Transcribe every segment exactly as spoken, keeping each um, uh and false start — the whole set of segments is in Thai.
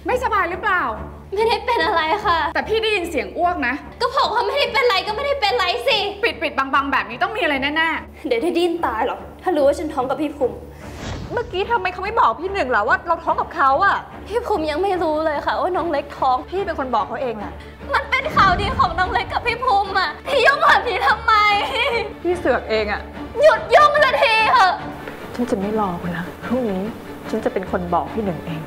ไม่สบายหรือเปล่าไม่ได้เป็นอะไรค่ะแต่พี่ได้ยินเสียงอ้วกนะก็บอกว่าไม่ได้เป็นไรก็ไม่ได้เป็นไรสิปิดปิดบังบังแบบนี้ต้องมีอะไรแน่ๆเดี๋ยวได้ดิ้นตายหรอถ้ารู้ว่าฉันท้องกับพี่ภูมิเมื่อกี้ทำไมเขาไม่บอกพี่หนึ่งล่ะว่าเราท้องกับเขาอะพี่ภูมิยังไม่รู้เลยค่ะว่าน้องเล็กท้องพี่เป็นคนบอกเขาเองอะมันเป็นข่าวดีของน้องเล็กกับพี่ภูมิอะพี่ยุ่งแบบนี้ทำไมพี่เสือกเองอะหยุดยุ่งสักทีเถอะฉันจะไม่รอคุณนะพรุ่งนี้ฉันจะเป็นคนบอกพี่หนึ่งเอง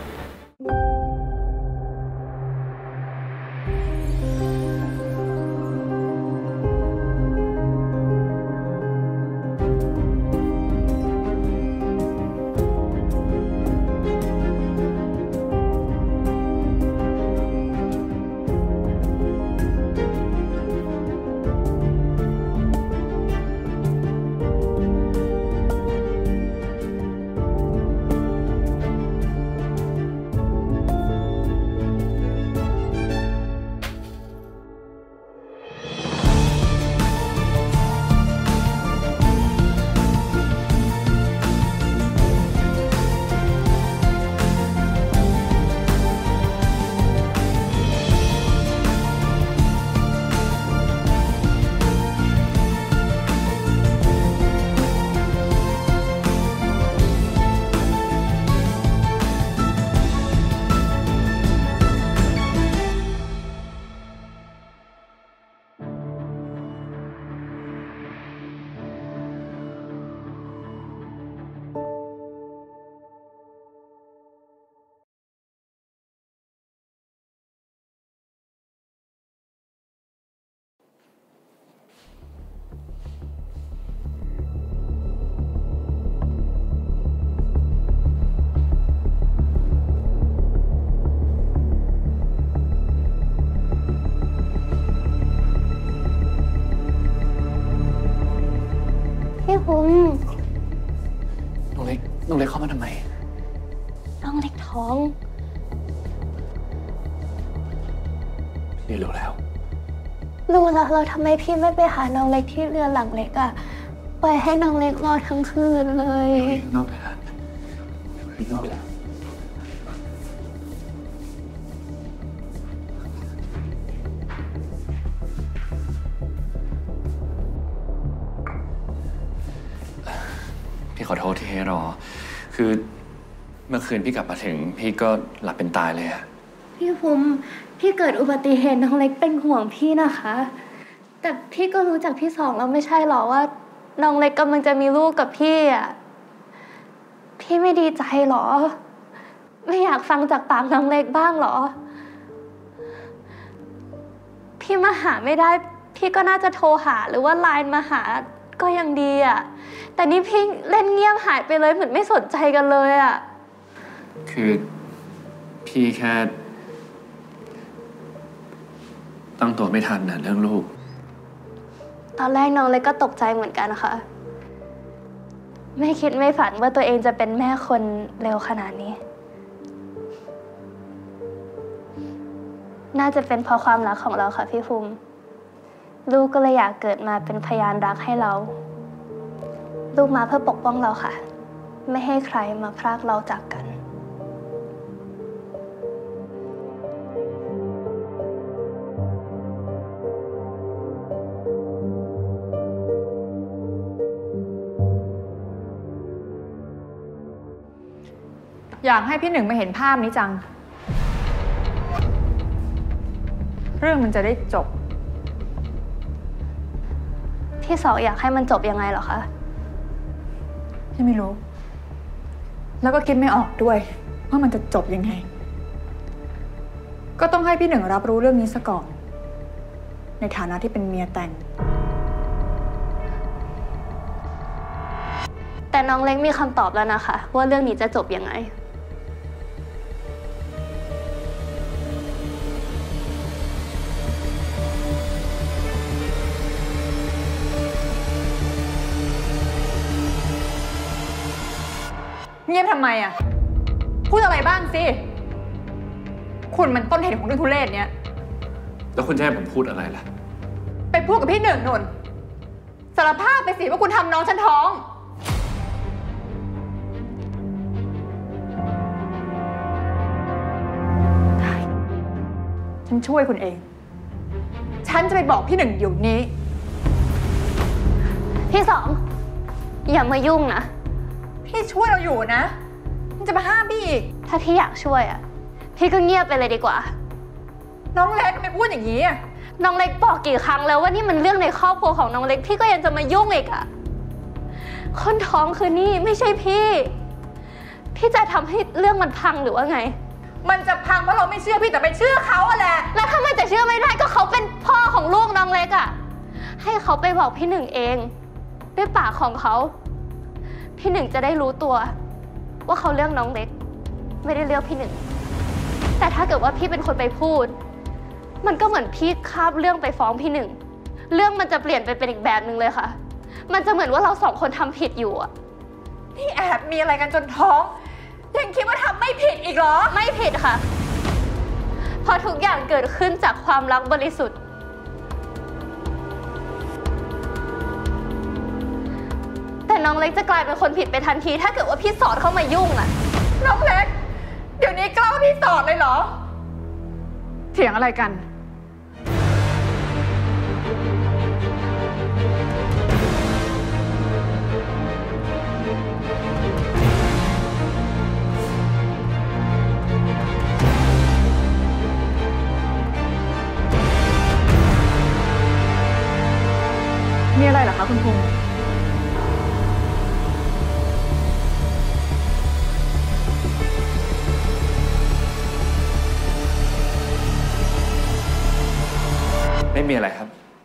พี่ภูมิน้องเล็กน้องเล็กเข้ามาทำไมน้องเล็กท้องพี่รู้แล้วรู้แล้วเราทำไมพี่ไม่ไปหาน้องเล็กที่เรือหลังเล็กอะปล่อยให้น้องเล็กรอทั้งคืนเลยนอกไปแล้วนอกไปแล้วพี่ขอโทษที่ให้รอคือเมื่อคืนพี่กลับมาถึงพี่ก็หลับเป็นตายเลยอะพี่ภูมิพี่เกิดอุบัติเหตุน้องเล็กเป็นห่วงพี่นะคะแต่พี่ก็รู้จักพี่สองแล้วไม่ใช่หรอว่าน้องเล็กกำลังจะมีลูกกับพี่อะพี่ไม่ดีใจหรอไม่อยากฟังจากปากน้องเล็กบ้างหรอพี่มาหาไม่ได้พี่ก็น่าจะโทรหาหรือว่าไลน์มาหาก็ยังดีอะแต่นี่พี่เล่นเงียบหายไปเลยเหมือนไม่สนใจกันเลยอะคือพี่แค่ตั้งตัวไม่ทันนะเรื่องลูกตอนแรกน้องเล็กก็ตกใจเหมือนกันค่ะไม่คิดไม่ฝันว่าตัวเองจะเป็นแม่คนเร็วขนาดนี้น่าจะเป็นเพราะความรักของเราค่ะพี่ภูมิลูกก็เลยอยากเกิดมาเป็นพยานรักให้เราลูกมาเพื่อปกป้องเราค่ะไม่ให้ใครมาพรากเราจากกันอยากให้พี่หนึ่งมาเห็นภาพนี้จังเรื่องมันจะได้จบพี่สองอยากให้มันจบยังไงเหรอคะพี่ไม่รู้แล้วก็คิดไม่ออกด้วยว่ามันจะจบยังไงก็ต้องให้พี่หนึ่งรับรู้เรื่องนี้ซะก่อนในฐานะที่เป็นเมียแต่งแต่น้องเล็กมีคำตอบแล้วนะคะว่าเรื่องนี้จะจบยังไงเงียบทำไมอ่ะพูดอะไรบ้างสิคุณมันต้นเหตุของเรื่องทุเรศเนี้ยแล้วคุณจะให้ผมพูดอะไรล่ะไปพูดกับพี่หนึ่งนนสารภาพไปสิว่าคุณทำน้องฉันท้องฉันช่วยคุณเอง ฉันจะไปบอกพี่หนึ่งอยู่นี้พี่สองอย่ามายุ่งนะพี่ช่วยเราอยู่นะมันจะมาห้ามพี่อีกถ้าพี่อยากช่วยอ่ะพี่ก็เงียบไปเลยดีกว่าน้องเล็กทำไมพูดอย่างนี้อะน้องเล็กบอกกี่ครั้งแล้วว่านี่มันเรื่องในครอบครัวของน้องเล็กพี่ก็ยังจะมายุ่งอีกอ่ะคนท้องคือนี่ไม่ใช่พี่พี่จะทำให้เรื่องมันพังหรือว่าไงมันจะพังเพราะเราไม่เชื่อพี่แต่ไปเชื่อเขาอะแหละแล้วถ้ามันจะเชื่อไม่ได้ก็เขาเป็นพ่อของลูกน้องเล็กอ่ะให้เขาไปบอกพี่หนึ่งเองด้วยปากของเขาพี่หนึ่งจะได้รู้ตัวว่าเขาเลือกน้องเล็กไม่ได้เลือกพี่หนึ่งแต่ถ้าเกิดว่าพี่เป็นคนไปพูดมันก็เหมือนพี่คาบเรื่องไปฟ้องพี่หนึ่งเรื่องมันจะเปลี่ยนไปเป็นอีกแบบหนึ่งเลยค่ะมันจะเหมือนว่าเราสองคนทำผิดอยู่อะนี่แอบมีอะไรกันจนท้องยังคิดว่าทำไม่ผิดอีกเหรอไม่ผิดค่ะเพราะทุกอย่างเกิดขึ้นจากความรักบริสุทธิ์แต่น้องเล็กจะกลายเป็นคนผิดไปทันทีถ้าเกิดว่าพี่สอดเข้ามายุ่งอะน้องเล็กเดี๋ยวนี้กล้าพี่สอดเลยเหรอเถียงอะไรกันมีอะไรเหรอคะคุณภูมิไม่มีอะไรครับ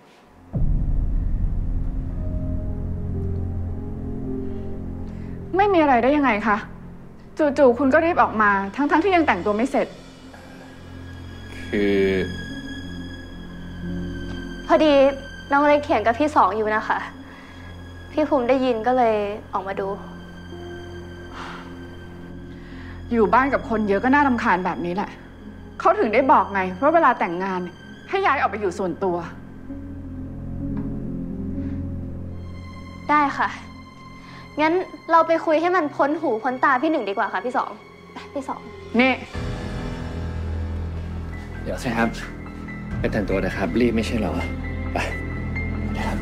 ไม่มีอะไรได้ยังไงคะจู่ๆคุณก็รีบออกมาทั้งๆ ท, ที่ยังแต่งตัวไม่เสร็จคือพอดีน้องเล็กเถียงกับพี่สองอยู่นะคะพี่ภูมิได้ยินก็เลยออกมาดูอยู่บ้านกับคนเยอะก็น่ารำคาญแบบนี้แหละเขาถึงได้บอกไงว่าเวลาแต่งงานให้ย้ายออกไปอยู่ส่วนตัวได้ค่ะงั้นเราไปคุยให้มันพ้นหูพ้นตาพี่หนึ่งดีกว่าค่ะพี่สองพี่สองนี่เดี๋ยวสิครับไปแต่งตัวนะครับรีบไม่ใช่เหรอไปนะครับ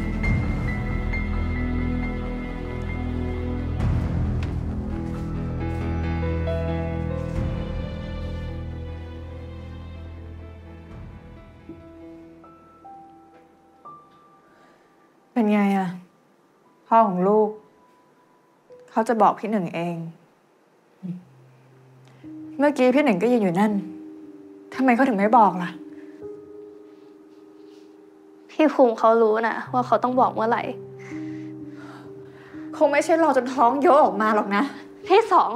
เป็นไงอะพ่อของลูกเขาจะบอกพี่หนึ่งเองเมื่อกี้พี่หนึ่งก็ยืนอยู่นั่นทำไมเขาถึงไม่บอกล่ะพี่ภูมิเขารู้นะว่าเขาต้องบอกเมื่อไหร่คงไม่ใช่รอจนท้องโยกออกมาหรอกนะพี่สอง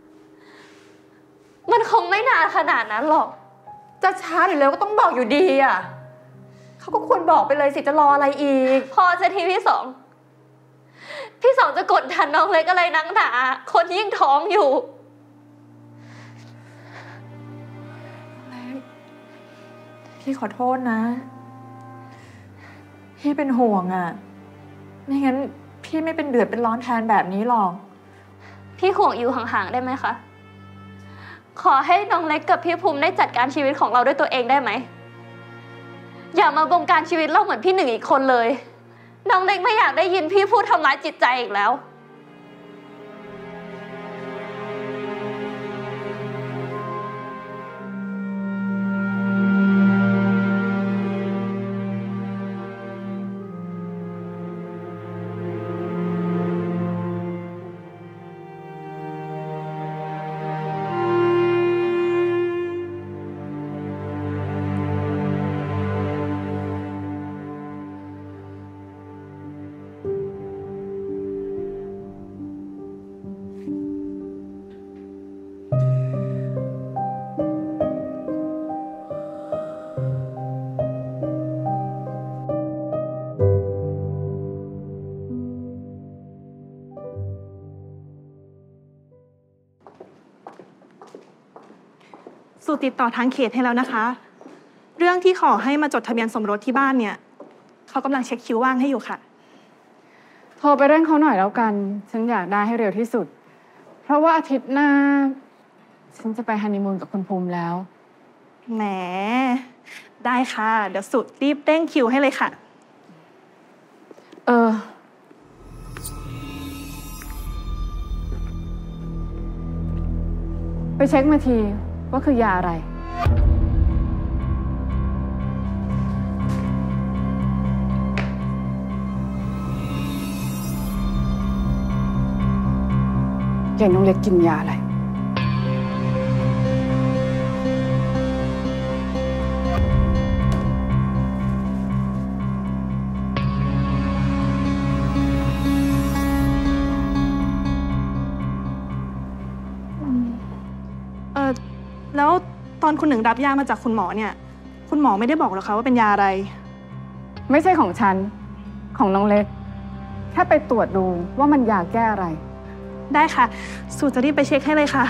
มันคงไม่นานขนาดนั้นหรอกจะช้าหรือเร็วก็ต้องบอกอยู่ดีอะเขาก็ควรบอกไปเลยสิจะรออะไรอีกพอจะทีพี่สองพี่สองจะกดดันน้องเล็กอะไรนักหนาคนยิ่งท้องอยู่พี่ขอโทษนะพี่เป็นห่วงอ่ะไม่งั้นพี่ไม่เป็นเดือดเป็นร้อนแทนแบบนี้หรอกพี่ห่วงอยู่ห่างๆได้ไหมคะขอให้น้องเล็กกับพี่ภูมิได้จัดการชีวิตของเราด้วยตัวเองได้ไหมอย่ามาบงการชีวิตเราเหมือนพี่หนึ่งอีกคนเลยน้องเล็กไม่อยากได้ยินพี่พูดทำร้ายจิตใจอีกแล้วสู่ติดต่อทางเขตให้แล้วนะคะเรื่องที่ขอให้มาจดทะเบียนสมรสที่บ้านเนี่ยเขากำลังเช็คคิวว่างให้อยู่ค่ะโทรไปเร่งเขาหน่อยแล้วกันฉันอยากได้ให้เร็วที่สุดเพราะว่าอาทิตย์หน้าฉันจะไปฮันนีมูนกับคุณภูมิแล้วแหมได้ค่ะ เดี๋ยวสุดรีบเร่งคิวให้เลยค่ะเออ ไปเช็คมาทีว่าคือยาอะไร เย็นน้องเล็กกินยาอะไรเออแล้วตอนคุณหนึ่งรับยามาจากคุณหมอเนี่ย คุณหมอไม่ได้บอกหรอคะว่าเป็นยาอะไรไม่ใช่ของฉัน ของน้องเล็ก แค่ไปตรวจดูว่ามันยาแก้อะไรได้ค่ะ สูจะรีบไปเช็คให้เลยค่ะ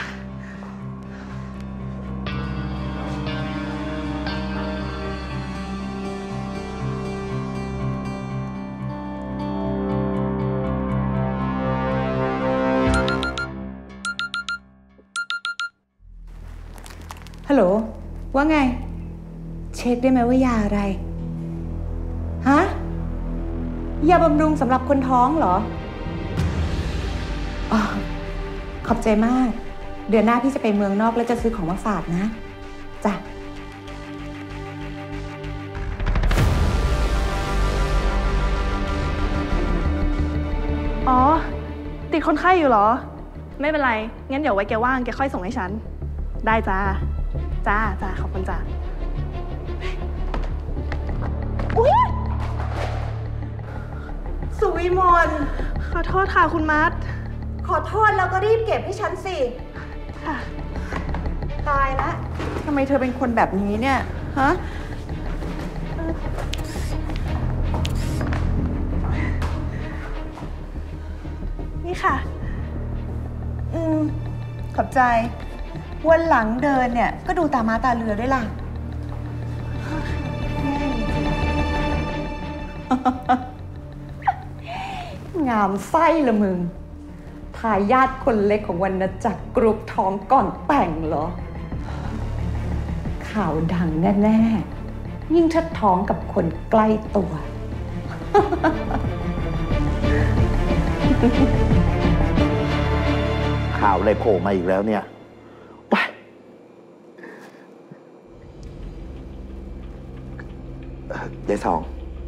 ฮัลโหล ว่าไง เช็คได้ไหมว่ายาอะไร ฮะ ยาบำรุงสำหรับคนท้องเหรออ๋อขอบใจมาก เดือนหน้าพี่จะไปเมืองนอกแล้วจะซื้อของมาฝากนะ จ้ะอ๋อ ติดคนไข้อยู่เหรอ ไม่เป็นไร งั้นเดี๋ยวไว้แกว่างแกค่อยส่งให้ฉัน ได้จ้า จ้าจ้าขอบคุณจ้าอุ๊ยสุวิมลขอโทษค่ะคุณมัดขอโทษแล้วก็รีบเก็บให้ฉันสิค่ะตายละทำไมเธอเป็นคนแบบนี้เนี่ย ฮะนี่ค่ะอืม ขอบใจ วันหลังเดินเนี่ย ก็ดูตาม้าตาเรือด้วยล่ะ งามไส้ละมึง ทายาทคนเล็กของวรรณจักรกรุ๊ปท้องก่อนแต่งเหรอ ข่าวดังแน่ๆ ยิ่งถ้าท้องกับคนใกล้ตัวข่าวอะไรโผล่มาอีกแล้วเนี่ยไปเอ่อยายสอง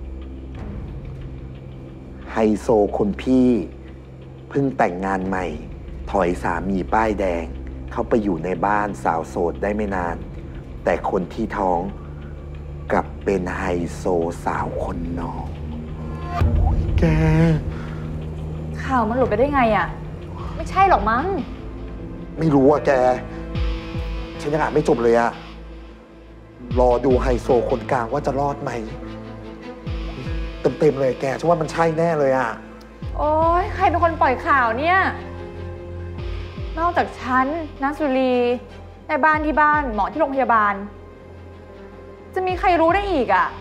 ไฮโซคนพี่เพิ่งแต่งงานใหม่ ถอยสามีป้ายแดง เข้าไปอยู่ในบ้านสาวโสดได้ไม่นาน แต่คนที่ท้องกลับเป็นไฮโซสาวคนน้องแกข่าวมันหลุดไปได้ไงอ่ะ ไม่ใช่หรอกมั้งไม่รู้อะแก ฉันยังอ่านไม่จบเลยอะรอดูไฮโซคนกลางว่าจะรอดไหม เต็มๆเลยแกฉันว่ามันใช่แน่เลยอะโอ๊ย ใครเป็นคนปล่อยข่าวเนี่ย นอกจากฉันนัสุรีในบ้านที่บ้านหมอที่โรงพยาบาล จะมีใครรู้ได้อีกอ่ะ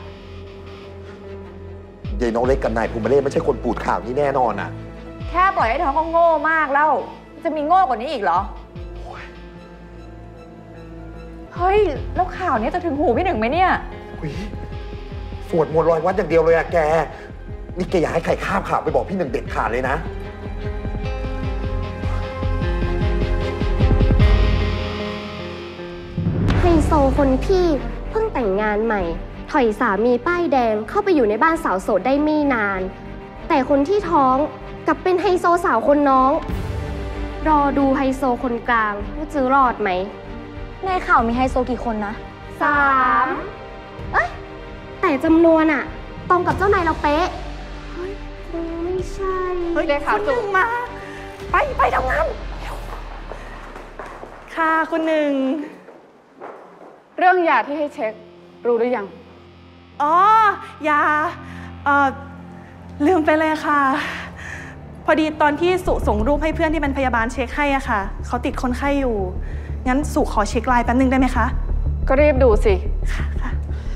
ยายน้องเล็กกับนายภูมิเล่ไม่ใช่คนปูดข่าวนี้แน่นอนอะแค่ปล่อยให้ท้องก็โง่มากแล้ว จะมีโง่กว่านี้อีกเหรอ เฮ้ย แล้วข่าวนี้จะถึงหูพี่หนึ่งไหมเนี่ยอุ๊ยสวดมนต์ลอยวัดอย่างเดียวเลยอะแก นี่แกอยากให้ใครข้ามข่าวไปบอกพี่หนึ่งเด็ดขาดเลยนะไฮโซคนพี่เพิ่งแต่งงานใหม่ ถอยสามีป้ายแดงเข้าไปอยู่ในบ้านสาวโสดได้ไม่นาน แต่คนที่ท้องกลับเป็นไฮโซสาวคนน้อง รอดูไฮโซคนกลางว่าจะรอดไหมในข่าวมีไฮโซกี่คนนะสามเอ้ยแต่จำนวนอะตรงกับเจ้านายเราเป๊ะ เฮ้ยคงไม่ใช่เฮ้ยคุณหนึ่งมา ไปไปทำงาน ค่ะคุณหนึ่งเรื่องยาที่ให้เช็ค รู้หรือยังอ๋อ ยา เอ่อ ลืมไปเลยค่ะ พอดีตอนที่สุส่งรูปให้เพื่อนที่เป็นพยาบาลเช็คให้อะค่ะ เขาติดคนไข้อยู่ งั้นสุขอเช็คไลน์แป๊บนึงได้ไหมคะก็รีบดูสิค่ะค่ะ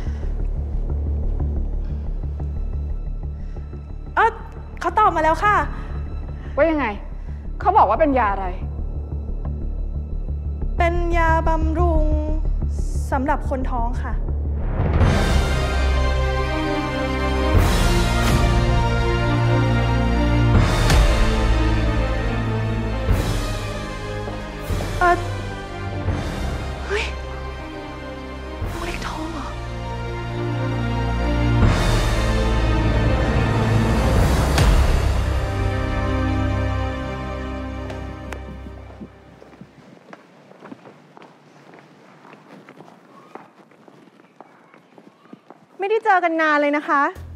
เออเขาตอบมาแล้วค่ะว่ายังไง เขาบอกว่าเป็นยาอะไรเป็นยาบำรุงสำหรับคนท้องค่ะเจอกันนานเลยนะคะ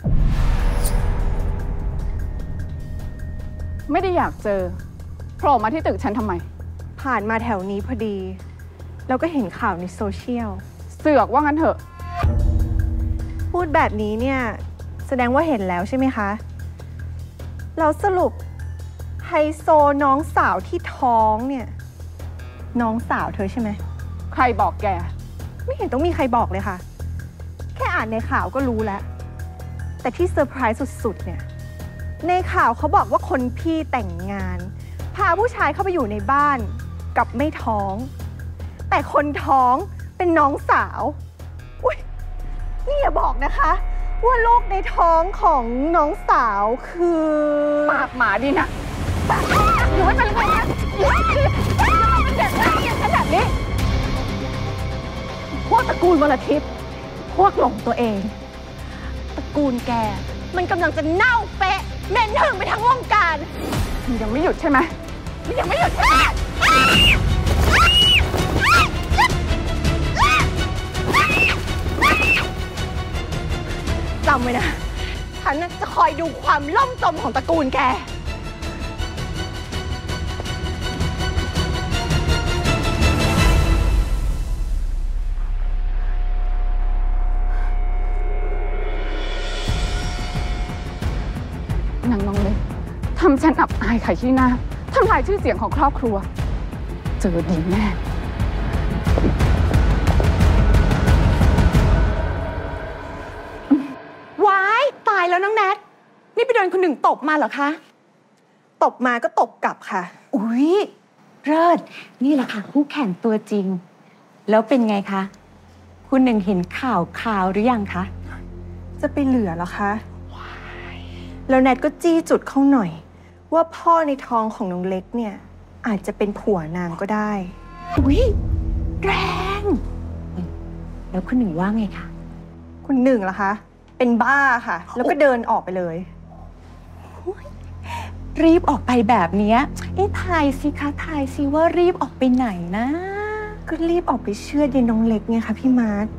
ไม่ได้อยากเจอโผล่มาที่ตึกฉันทำไมผ่านมาแถวนี้พอดี แล้วก็เห็นข่าวในโซเชียลเสือกว่างั้นเถอะพูดแบบนี้เนี่ยแสดงว่าเห็นแล้วใช่ไหมคะเราสรุปไฮโซน้องสาวที่ท้องเนี่ยน้องสาวเธอใช่ไหมใครบอกแกไม่เห็นต้องมีใครบอกเลยค่ะ แค่อ่านในข่าวก็รู้แล้ว แต่ที่เซอร์ไพรส์สุดๆเนี่ยในข่าวเขาบอกว่าคนพี่แต่งงาน พาผู้ชายเข้าไปอยู่ในบ้านกับไม่ท้อง แต่คนท้องเป็นน้องสาวอุ๊ยนี่อย่าบอกนะคะว่าลูกในท้องของน้องสาวคือปากหมาดีนะอยู่ไม่เป็นไรนะเป็นเด็กได้ยังไงแบบนี้พวกตระกูลวรทิพย์พวกหลงตัวเองตระกูลแกมันกำลังจะเน่าเปะเหม็นถึงไปทั้งวงการมันยังไม่หยุดใช่ไหมมันยังไม่หยุดใช่ไหมจำไว้นะฉันจะคอยดูความล่มจมของตระกูลแกนางน้องเล็กทำฉันอับอายขายขี้หน้าทำลายชื่อเสียงของครอบครัวเจอดีแน่ว้ายตายแล้วน้องแนทนี่ไปโดนคนหนึ่งตบมาเหรอคะตบมาก็ตบกลับค่ะอุ๊ยเลิศนี่แหละค่ะคู่แข่งตัวจริงแล้วเป็นไงคะคุณหนึ่งเห็นข่าวข่าวหรือยังคะจะไปเหลือเหรอคะแล้วแนทก็จี้จุดเข้าหน่อยว่าพ่อในท้องของน้องเล็กเนี่ยอาจจะเป็นผัวนางก็ได้อุ๊ยแรงแล้วคุณหนึ่งว่าไงคะคุณหนึ่งเหรอคะเป็นบ้าค่ะแล้วก็เดินออกไปเลยรีบออกไปแบบนี้เอ๊ะทายสิคะทายสิว่ารีบออกไปไหนนะก็รีบออกไปเชื่อเย็นน้องเล็กไงคะพี่มาร์ท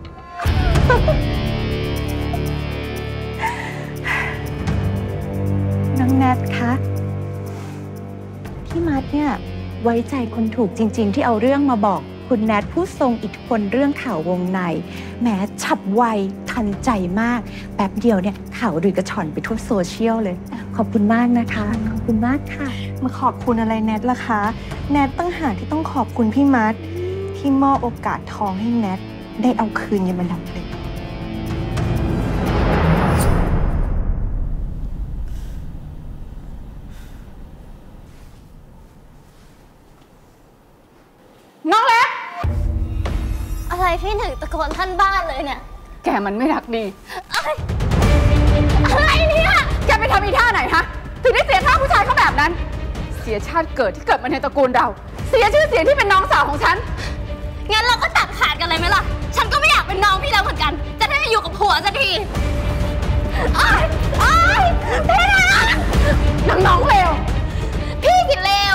น้องแนทคะพี่มาร์ทเนี่ยไว้ใจคนถูกจริงๆที่เอาเรื่องมาบอกคุณแนทผู้ทรงอิทธิพลเรื่องข่าววงในแม้ฉับไวทันใจมากแป๊บเดียวเนี่ยข่าวลือกระฉ่อนไปทั่วโซเชียลเลยขอบคุณมากนะคะขอบคุณมากค่ะมาขอบคุณอะไรแนทล่ะคะแนทตั้งหากที่ต้องขอบคุณพี่มาร์ทที่มอบโอกาสทองให้แนทได้เอาคืนเงินมาดับเลยน้องเล็กอะไรพี่หนึ่งตะโกนท่านบ้านเลยเนี่ยแกมันไม่รักดีอะไรเนี่ยแกไปทำอีท่าไหนฮะถึงได้เสียท่าผู้ชายเขาแบบนั้นเสียชาติเกิดที่เกิดมาในตระกูลเราเสียชื่อเสียงที่เป็นน้องสาวของฉันงั้นเราก็ตัดขาดกันเลยไหมล่ะฉันก็ไม่อยากเป็นน้องพี่แล้วเหมือนกันจะได้อยู่กับผัวสักทีอ้ายอ้ายพี่นะน้องน้องเลวพี่กินเลว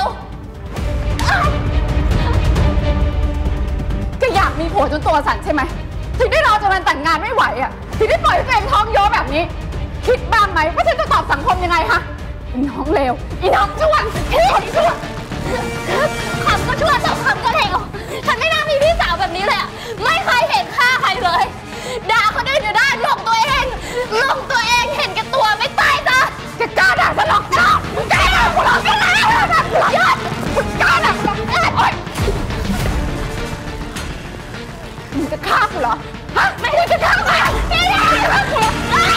แกอยากมีผัวจนตัวสั่นใช่ไหมถึงได้รอจนวันแต่งงานไม่ไหวอ่ะถึงได้ปล่อยให้ตัวเองท้องโยแบบนี้คิดบ้างไหมว่าฉันจะตอบสังคมยังไงฮะอีน้องเลวอีน้องชั่วพี่คนชั่วคำก็ชั่วสองคำก็เลวฉันไม่น่ามีพี่สาวแบบนี้เลยอ่ะไม่เคยเห็นค่าใครเลยด่าเขาได้จะได้หลงตัวเองหลงตัวเองเห็นแก่ตัวไม่ตายจ้ะแกกล้าด่าฉันหรอกจ้ามึงกล้าด่ากูหรอกกันนะยอดมึงกล้าด่ากูโอ๊ยมึงจะฆ่ากูเหรอฮะไม่ได้จะฆ่ากูไม่ได้จะฆ่ากู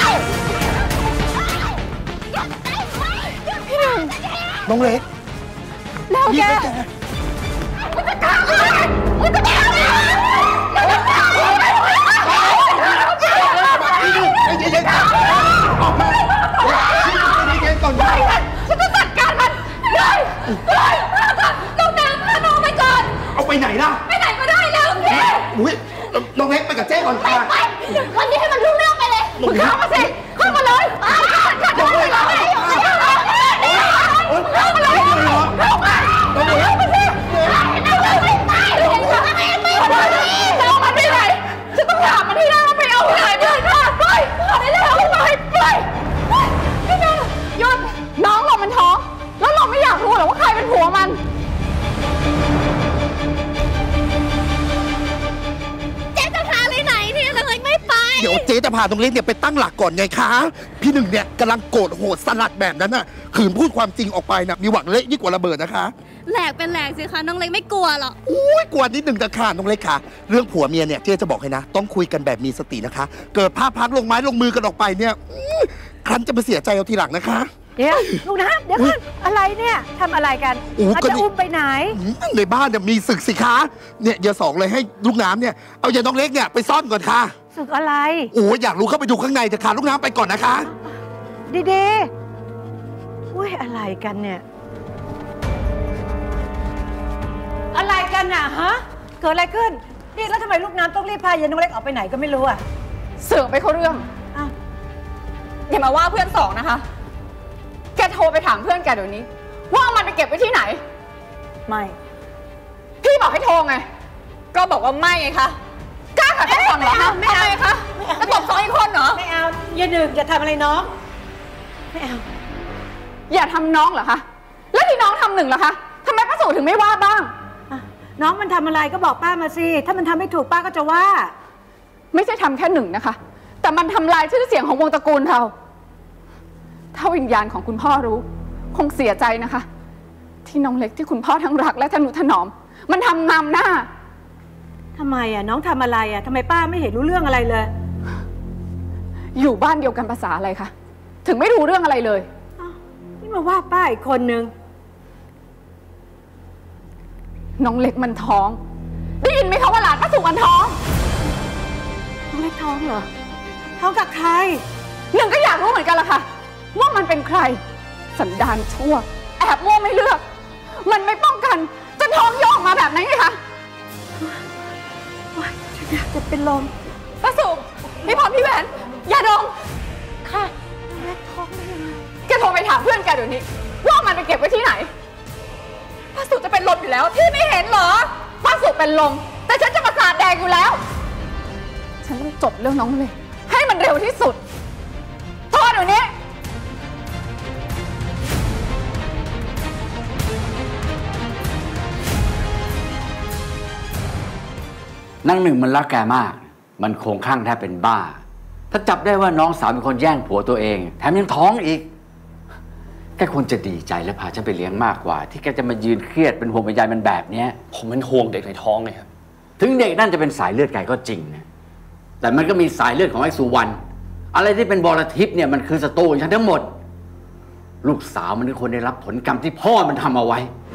พี่หนึ่งน้องเล็กแล้วแกมึงจะฆ่ากูมึงจะฆ่ากูมึงจะฆ่ากูพี่หนึ่งไอ้เย็นๆออกมาพี่หนึ่งไอ้เย็นๆก่อนได้ฉันจะจัดการมันเลยเลยน้องนางพาน้องไปก่อนเอาไปไหนล่ะไปไหนก็ได้แล้วพี่อุ้ยน้องเล็กไปกับเจ๊ก่อนค่ะไปวันนี้ให้มันรู้เรื่องไปเลยมึงเข้ามาสิเข้ามาเลยเข้ามาเลยเข้ามาเลยเข้ามาเลยเข้ามาเลยเข้ามาเลยเป็นผัวมันเจ๊จะพาไปไหนเนี่ยน้องเล็กไม่ไปเดี๋ยวเจ๊จะพาน้องเล็กเนี่ยไปตั้งหลักก่อนไงคะพี่หนึ่งเนี่ยกำลังโกรธโหดสลัดแบบนั้นน่ะขืนพูดความจริงออกไปนะมีหวังเละยิ่งกว่าระเบิดนะคะแหลกเป็นแหลกสิคะน้องเล็กไม่กลัวหรอกอุ้ยกลัวนิดหนึ่งแต่ค่ะน้องเล็กค่ะเรื่องผัวเมียเนี่ยเจ๊จะบอกให้นะต้องคุยกันแบบมีสตินะคะเกิดภาพพักลงไม้ลงมือกันออกไปเนี่ยครั้นจะมาเสียใจเอาทีหลังนะคะเดี๋ยวลูกน้ำเดี๋ยวก่อนอะไรเนี่ยทำอะไรกันเขาจะอุ้มไปไหนในบ้านเนี่ยมีศึกสิคะเนี่ยอย่าสองเลยให้ลูกน้ำเนี่ยเอาอย่าน้องเล็กเนี่ยไปซ่อนก่อนค่ะศึกอะไรโอ้อยากรู้เข้าไปดูข้างในเถอะค่ะลูกน้ำไปก่อนนะคะดีๆอุ้ยอะไรกันเนี่ยอะไรกันน่ะฮะเกิดอะไรขึ้นนี่แล้วทำไมลูกน้ำต้องรีบพายายน้องเล็กออกไปไหนก็ไม่รู้อ่ะเสือกไปเขาเรื่องอ้าวอย่ามาว่าเพื่อนสองนะคะแกโทรไปถามเพื่อนแกเดี๋ยวนี้ว่ามันไปเก็บไว้ที่ไหนไม่พี่บอกให้โทรไงก็บอกว่าไม่ไงคะกล้าขัดคำสั่งเหรอคะไม่เอาไงคะจะตบสองอีกคนเหรอไม่เอาอย่าดึกอย่าทำอะไรน้องไม่เอาอย่าทำน้องเหรอคะแล้วที่น้องทำหนึ่งเหรอคะทำไมป้าสูถึงไม่ว่าบ้างน้องมันทำอะไรก็บอกป้ามาสิถ้ามันทำไม่ถูกป้าก็จะว่าไม่ใช่ทำแค่หนึ่งนะคะแต่มันทำลายชื่อเสียงของวงตระกูลเราถ้าวิญญาณของคุณพ่อรู้คงเสียใจนะคะที่น้องเล็กที่คุณพ่อทั้งรักและทนุถนอมมันทำนำหน้าทำไมอ่ะน้องทำอะไรอ่ะทำไมป้าไม่เห็นรู้เรื่องอะไรเลยอยู่บ้านเดียวกันภาษาอะไรคะถึงไม่รู้เรื่องอะไรเลยนี่มาว่าป้าอีกคนนึงน้องเล็กมันท้องได้ยินไหมคะว่าหลานป้าสุมันท้องน้องเล็กท้องเหรอท้องกับใครหนึ่งก็อยากรู้เหมือนกันล่ะค่ะว่ามันเป็นใครสันดานชั่วแอบมั่วไม่เลือกมันไม่ป้องกันจนท้องโยกมาแบบนั้นไงคะว้ายฉันอยากจะเป็นลมป้าสุพี่พรพี่แหวนอย่าดมค่ะน้องเล็กท้องได้ยังไงแกโทรไปถามเพื่อนแกเดี๋ยวนี้ว่ามันไปเก็บไว้ที่ไหนป้าสุจะเป็นลมอยู่แล้วพี่ไม่เห็นเหรอป้าสุเป็นลมแต่ฉันจะประสาทแดงอยู่แล้วฉันต้องจบเรื่องน้องเลยให้มันเร็วที่สุดโทษเดี๋ยวนี้นางหนึ่งมันรักแกมากมันคงข้างแทบเป็นบ้าถ้าจับได้ว่าน้องสาวเป็นคนแย่งผัวตัวเองแถมยังท้องอีกแกควรจะดีใจและพาฉันไปเลี้ยงมากกว่าที่แกจะมายืนเครียดเป็นห่วงเป็นใยมันแบบเนี้ยผมเป็นห่วงเด็กในท้องไงครับถึงเด็กนั่นจะเป็นสายเลือดแกก็จริงนะแต่มันก็มีสายเลือดของไอ้สุวรรณอะไรที่เป็นบรทิพย์เนี่ยมันคือศัตรูของฉันทั้งหมดลูกสาวมันเป็นคนได้รับผลกรรมที่พ่อมันทำเอาไว้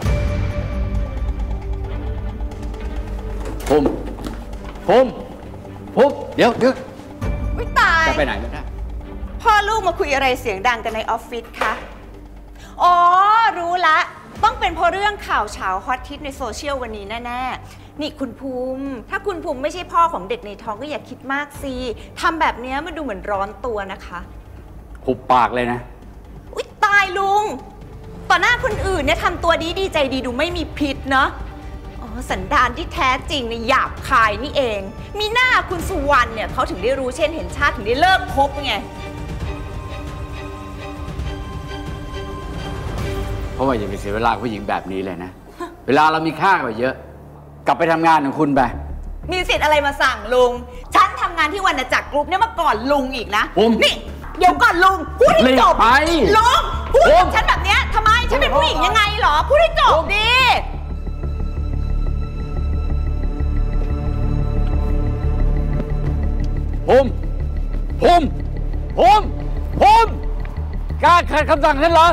ผมผมผมเดี๋ยวเดี๋ยวไม่ตายจะไปไหนไม่ได้พ่อลูกมาคุยอะไรเสียงดังกันในออฟฟิศคะอ๋อรู้ละต้องเป็นเพราะเรื่องข่าวเช้าฮอตฮิตในโซเชียลวันนี้แน่ๆนี่คุณภูมิถ้าคุณภูมิไม่ใช่พ่อของเด็กในท้องก็อย่าคิดมากสิทำแบบนี้มันดูเหมือนร้อนตัวนะคะหุบปากเลยนะอุ๊ยตายลุงต่อหน้าคนอื่นเนี่ยทำตัวดีดีใจดีดูไม่มีพิษเนาะอ๋อสันดานที่แท้จริงเนี่ยหยาบคายนี่เองมีหน้าคุณสุวรรณเนี่ยเขาถึงได้รู้เช่นเห็นชาติถึงได้เลิกคบไงเพราะว่าอย่าไปเสียเวลาผู้หญิงแบบนี้เลยนะ เวลาเรามีค่ากว่าเยอะกลับไปทำงานของคุณไปมีสิทธิ์อะไรมาสั่งลุงฉันทำงานที่วรรณจักรกรุ๊ปเนี่ยมาก่อนลุงอีกนะนี่เดี๋ยวก่อนลุงพูดให้จบลุงพูดกับฉันแบบเนี้ยทำไมฉันเป็นผู้หญิงยังไงหรอพูดให้จบดิผมผมผมผมกล้าขัดคำสั่งฉันเหรอ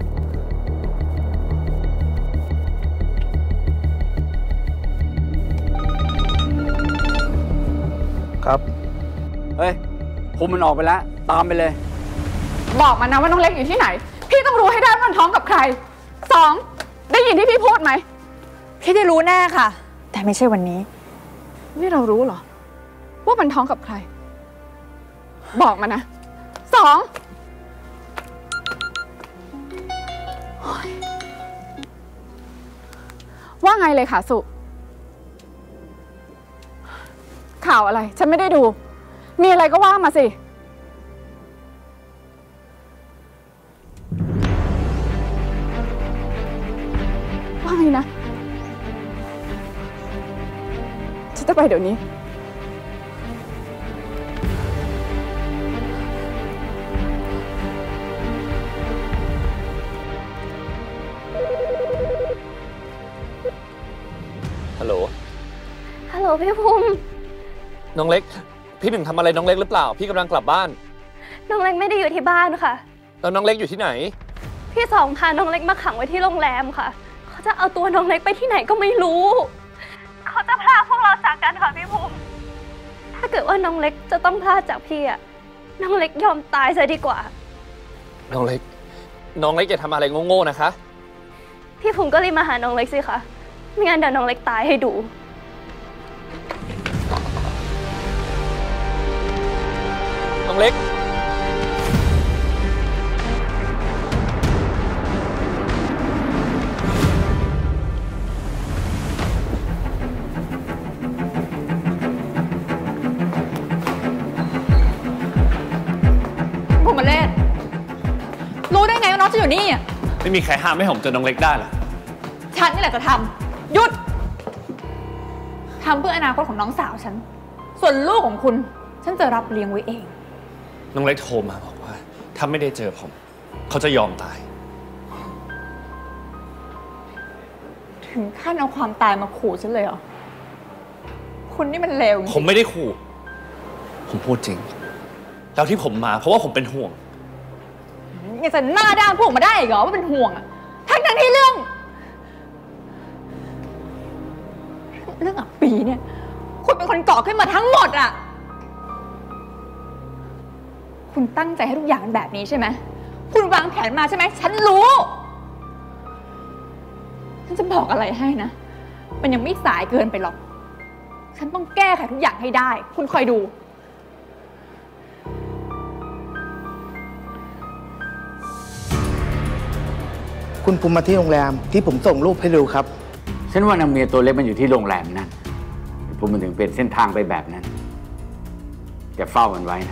ครับเฮ้ยภูมิมันออกไปแล้วตามไปเลยบอกมันนะว่าน้องเล็กอยู่ที่ไหนพี่ต้องรู้ให้ได้ว่ามันท้องกับใครสองได้ยินที่พี่พูดไหมพี่ได้รู้แน่ค่ะแต่ไม่ใช่วันนี้นี่เรารู้เหรอว่ามันท้องกับใครบอกมานะสองว่าไงเลยค่ะสุข่าวอะไรฉันไม่ได้ดูมีอะไรก็ว่ามาสิไม่นะฉันจะไปเดี๋ยวนี้ฮัลโหลฮัลโหลพี่ภูมิน้องเล็กพี่หนึ่งทำอะไรน้องเล็กหรือเปล่าพี่กำลังกลับบ้านน้องเล็กไม่ได้อยู่ที่บ้านค่ะแล้วน้องเล็กอยู่ที่ไหนพี่สองพาน้องเล็กมาขังไว้ที่โรงแรมค่ะเขาจะเอาตัวน้องเล็กไปที่ไหนก็ไม่รู้เขาจะพาพวกเราจากกันค่ะพี่ภูมิถ้าเกิดว่าน้องเล็กจะต้องพลาดจากพี่อะน้องเล็กยอมตายซะดีกว่าน้องเล็กน้องเล็กอย่าทำอะไรโง่ๆนะคะพี่ภูมิก็รีบมาหาน้องเล็กสิคะไม่งั้นเดี๋ยวน้องเล็กตายให้ดูน้องเล็กภูมิเล่รู้ได้ไงว่าน้องจะอยู่นี่อ่ะไม่มีใครห้ามไม่ให้ผมเจอน้องเล็กได้หรอฉันนี่แหละจะทำหยุดทำเพื่ออนาคตของน้องสาวฉันส่วนลูกของคุณฉันจะรับเลี้ยงไว้เองน้องเล็กโทรมาบอกว่าถ้าไม่ได้เจอผมเขาจะยอมตายถึงขั้นเอาความตายมาขู่ฉันเลยเหรอคุณนี่มันเลวจริงผมไม่ได้ขู่ผมพูดจริงแล้วที่ผมมาเพราะว่าผมเป็นห่วงยังจะหน้าด้านพูดมาได้อีกเหรอว่าเป็นห่วงอะทั้งทั้งที่เรื่องเรื่องอับปีเนี่ยคุณเป็นคนก่อขึ้นมาทั้งหมดอะคุณตั้งใจให้ทุกอย่างเป็นแบบนี้ใช่ไหมคุณวางแผนมาใช่ไหมฉันรู้ฉันจะบอกอะไรให้นะมันยังไม่สายเกินไปหรอกฉันต้องแก้ไขทุกอย่างให้ได้คุณคอยดูคุณภูมิมาที่โรงแรมที่ผมส่งรูปให้ดูครับฉันว่านางเมียตัวเล็กมันอยู่ที่โรงแรมนั่นภูมิมันถึงเป็นเส้นทางไปแบบนั้นแกเฝ้ามันไว้นะ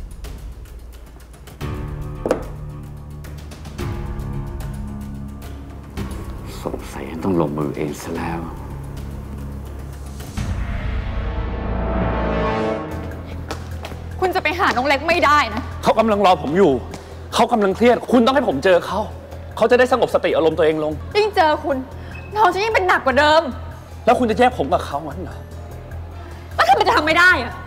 สงสัยต้องลงมือเองซะแล้วคุณจะไปหาน้องเล็กไม่ได้นะเขากำลังรอผมอยู่เขากำลังเครียดคุณต้องให้ผมเจอเขาเขาจะได้สงบสติอารมณ์ตัวเองลงยิ่งเจอคุณน้องจะยิ่งเป็นหนักกว่าเดิมแล้วคุณจะแยกผมกับเขางั้นเหรอแล้วทำไมจะทำไม่ได้อะ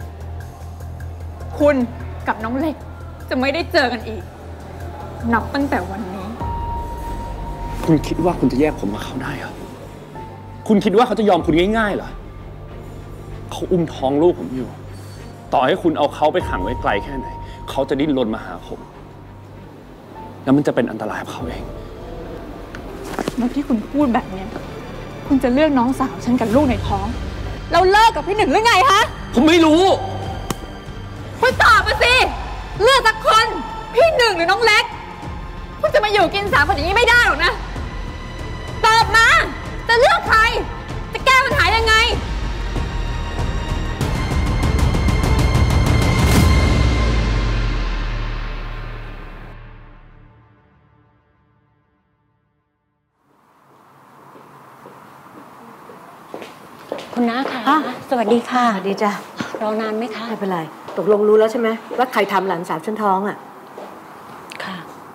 คุณกับน้องเล็กจะไม่ได้เจอกันอีกนับตั้งแต่วันนี้คุณคิดว่าคุณจะแยกผมกับเขาได้เหรอคุณคิดว่าเขาจะยอมคุณง่ายๆเหรอเขาอุ้มท้องลูกผมอยู่ต่อให้คุณเอาเขาไปขังไว้ไกลแค่ไหนเขาจะดิ้นรนมาหาผมแล้วมันจะเป็นอันตรายกับเขาเองเมื่อที่คุณพูดแบบนี้คุณจะเลือกน้องสาวฉันกับลูกในท้องเราเลิกกับพี่หนึ่งหรือไงฮะผมไม่รู้คุณตอบมาสิเลือกสักคนพี่หนึ่งหรือน้องเล็กคุณจะมาอยู่กินสามคนอย่างนี้ไม่ได้หรอกนะตอบมาจะเลือกใครจะแก้ปัญหายังไงคุณน้าค่ะสวัสดีค่ะสวัสดีจ้ะรอนานไหมคะไม่เป็นไรตกลงรู้แล้วใช่ไหมว่าใครทำหลานสาวฉันท้องอ่ะค่ะ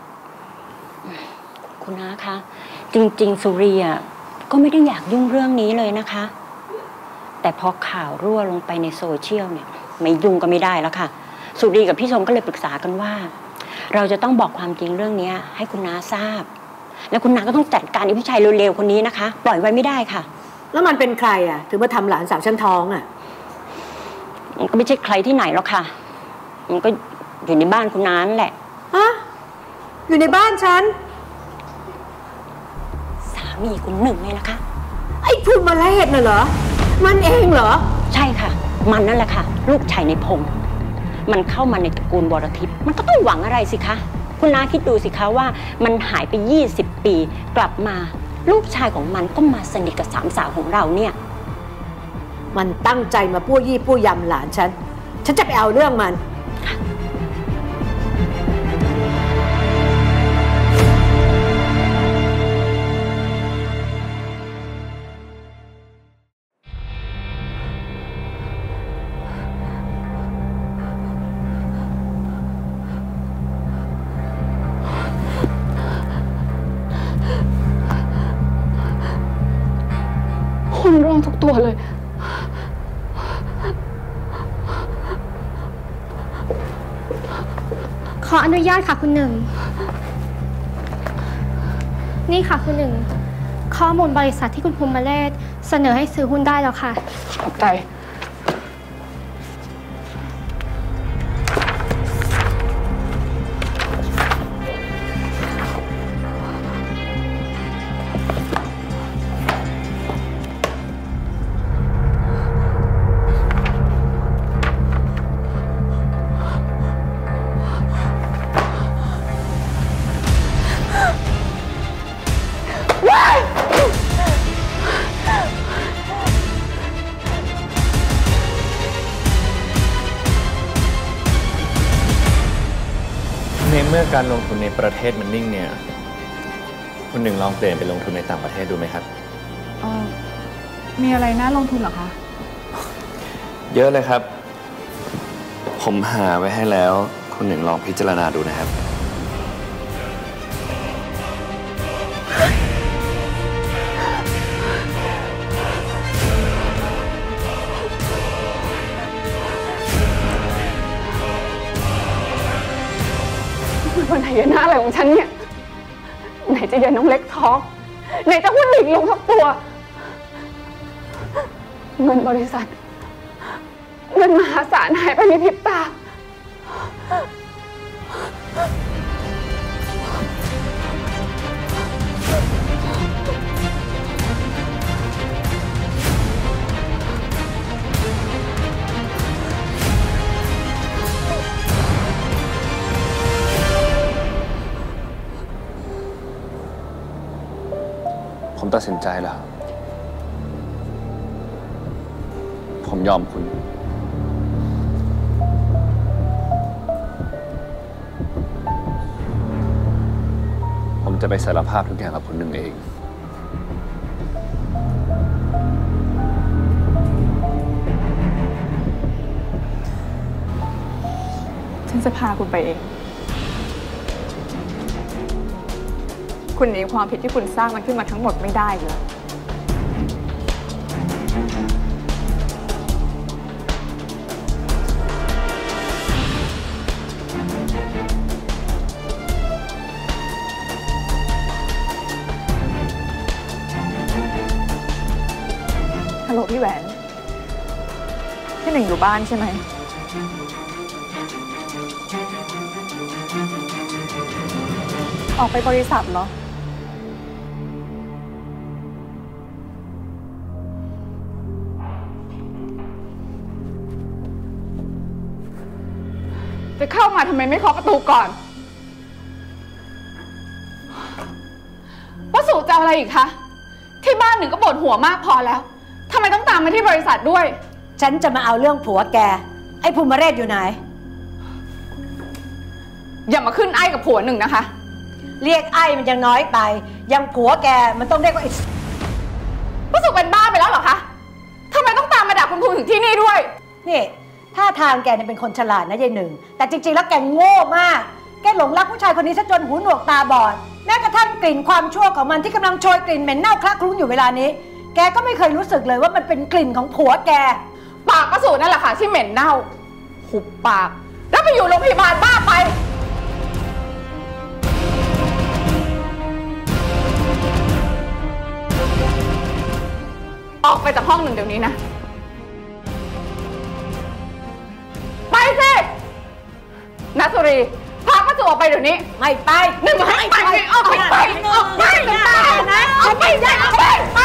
คุณน้าคะจริงๆสุรีอ่ะก็ไม่ได้อยากยุ่งเรื่องนี้เลยนะคะแต่พอข่าวรั่วลงไปในโซเชียลเนี่ยไม่ยุ่งก็ไม่ได้แล้วค่ะสุรีกับพี่ชมก็เลยปรึกษากันว่าเราจะต้องบอกความจริงเรื่องนี้ให้คุณน้าทราบแล้วคุณน้าก็ต้องจัดการไอ้ผู้ชายเร็วๆคนนี้นะคะปล่อยไว้ไม่ได้ค่ะแล้วมันเป็นใครอ่ะถึงมาทำหลานสาวฉันท้องอ่ะมันก็ไม่ใช่ใครที่ไหนหรอกค่ะมันก็อยู่ในบ้านคุณน้านั่นแหละฮะอยู่ในบ้านฉันสามีคุณหนึ่งเลยนะคะไอ้ภูมิมาเลศน่ะเหรอมันเองเหรอใช่ค่ะมันนั่นแหละค่ะลูกชายในพงษ์มันเข้ามาในตระกูลวรทิพย์มันก็ต้องหวังอะไรสิคะคุณน้าคิดดูสิคะว่ามันหายไปยี่สิบปีกลับมาลูกชายของมันก็มาสนิทกับสามสาวของเราเนี่ยมันตั้งใจมาปู้ยี่ปู้ยำหลานฉันฉันจะไปเอาเรื่องมันงทุกตัวเลยขออนุญาตค่ะคุณหนึ่งนี่ค่ะคุณหนึ่งข้อมูลบริษัทที่คุณภูมิเรศเสนอให้ซื้อหุ้นได้แล้วค่ะขอบใจในเมื่อการลงทุนในประเทศมันนิ่งเนี่ยคุณหนึ่งลองเปลี่ยนไปลงทุนในต่างประเทศดูไหมครับเออมีอะไรน่าลงทุนเหรอคะเยอะเลยครับผมหาไว้ให้แล้วคุณหนึ่งลองพิจารณาดูนะครับวันไหนหน้าอะไรของฉันเนี่ยไหนจะยันน้องเล็กท้องไหนจะหุ้นหลิงลงทั้งตัวเงินบริษัทเงินมหาศาลหายไปในพริบตาผมตัดสินใจแล้ว ผมยอมคุณ ผมจะไปสารภาพทุกอย่างกับคุณหนึ่งเองฉันจะพาคุณไปเองคุณหนีความผิดที่คุณสร้างมันขึ้นมาทั้งหมดไม่ได้เลยฮัลโหลพี่แหวนพี่หนึ่งอยู่บ้านใช่ไหมออกไปบริษัทเหรอจะเข้ามาทำไมไม่เคาะประตูก่อนว่าสู่จะเอาอะไรอีกคะที่บ้านหนึ่งก็ปวดหัวมากพอแล้วทำไมต้องตามมาที่บริษัทด้วยฉันจะมาเอาเรื่องผัวแกไอ้ภูมิเรศอยู่ไหนอย่ามาขึ้นไอ้กับผัวหนึ่งนะคะเรียกไอ้มันยังน้อยไปยังผัวแกมันต้องเรียกว่าไอ้ว่าสู่เป็นบ้าไปแล้วเหรอคะทำไมต้องตามมาด่าคุณภูมิถึงที่นี่ด้วยนี่ท่าทางแกเนี่ยเป็นคนฉลาดนะยายหนึ่งแต่จริงๆแล้วแกโง่มากแกหลงรักผู้ชายคนนี้ซะจนหูหนวกตาบอดแม้กระทั่งกลิ่นความชั่วของมันที่กำลังโชยกลิ่นเหม็นเน่าคละคลุ้งอยู่เวลานี้แกก็ไม่เคยรู้สึกเลยว่ามันเป็นกลิ่นของผัวแกปากก็สูนั่นแหละค่ะที่เหม็นเน่าหุบปากแล้วไปอยู่โรงพยาบาลบ้าไปออกไปจากห้องหนึ่งเดี๋ยวนี้นะไปสินัสุรีพาป้าสู่ออกไปเดี๋ยวนี้ไม่ไปหนึ่งให้ไปออกไปไปออกไปนะออกไปได้ออกไปไป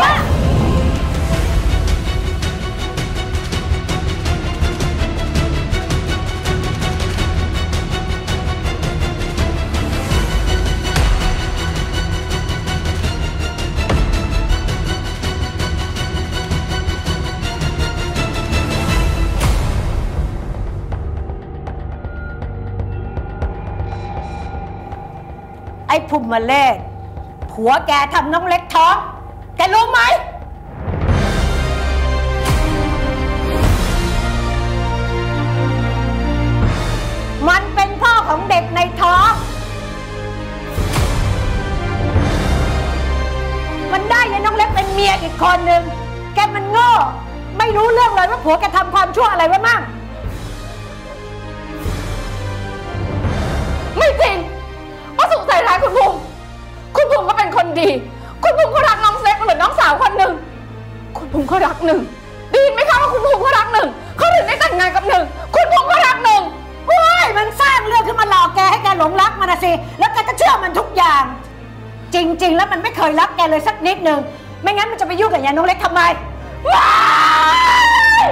ไอ้ภูมิเรศผัวแกทำน้องเล็กท้องแกรู้ไหมมันเป็นพ่อของเด็กในท้องมันได้ยายน้องเล็กเป็นเมียอีกคนนึงแกมันโง่ไม่รู้เรื่องเลยว่าผัวแกทำความชั่วอะไรไว้มั่งไม่จริงว่าสุใส่ร้ายคุณภูมิคุณภูมิก็เป็นคนดีคุณภูมิก็รักน้องเซ็กเหมือนน้องสาวคนหนึ่งคุณภูมิก็รักหนึ่งได้ยินไหมคะว่าคุณภูมิก็รักหนึ่งเขาถึงได้แต่งงานกับหนึ่งคุณภูมิก็รักหนึ่งเฮ้ยมันสร้างเรื่องขึ้นมาหลอกแกให้แกหลงรักมันนะสิแล้วแกก็เชื่อมันทุกอย่างจริงๆแล้วมันไม่เคยรักแกเลยสักนิดนึงไม่งั้นมันจะไปยุ่งกับยายน้องเล็กทำไมว้าย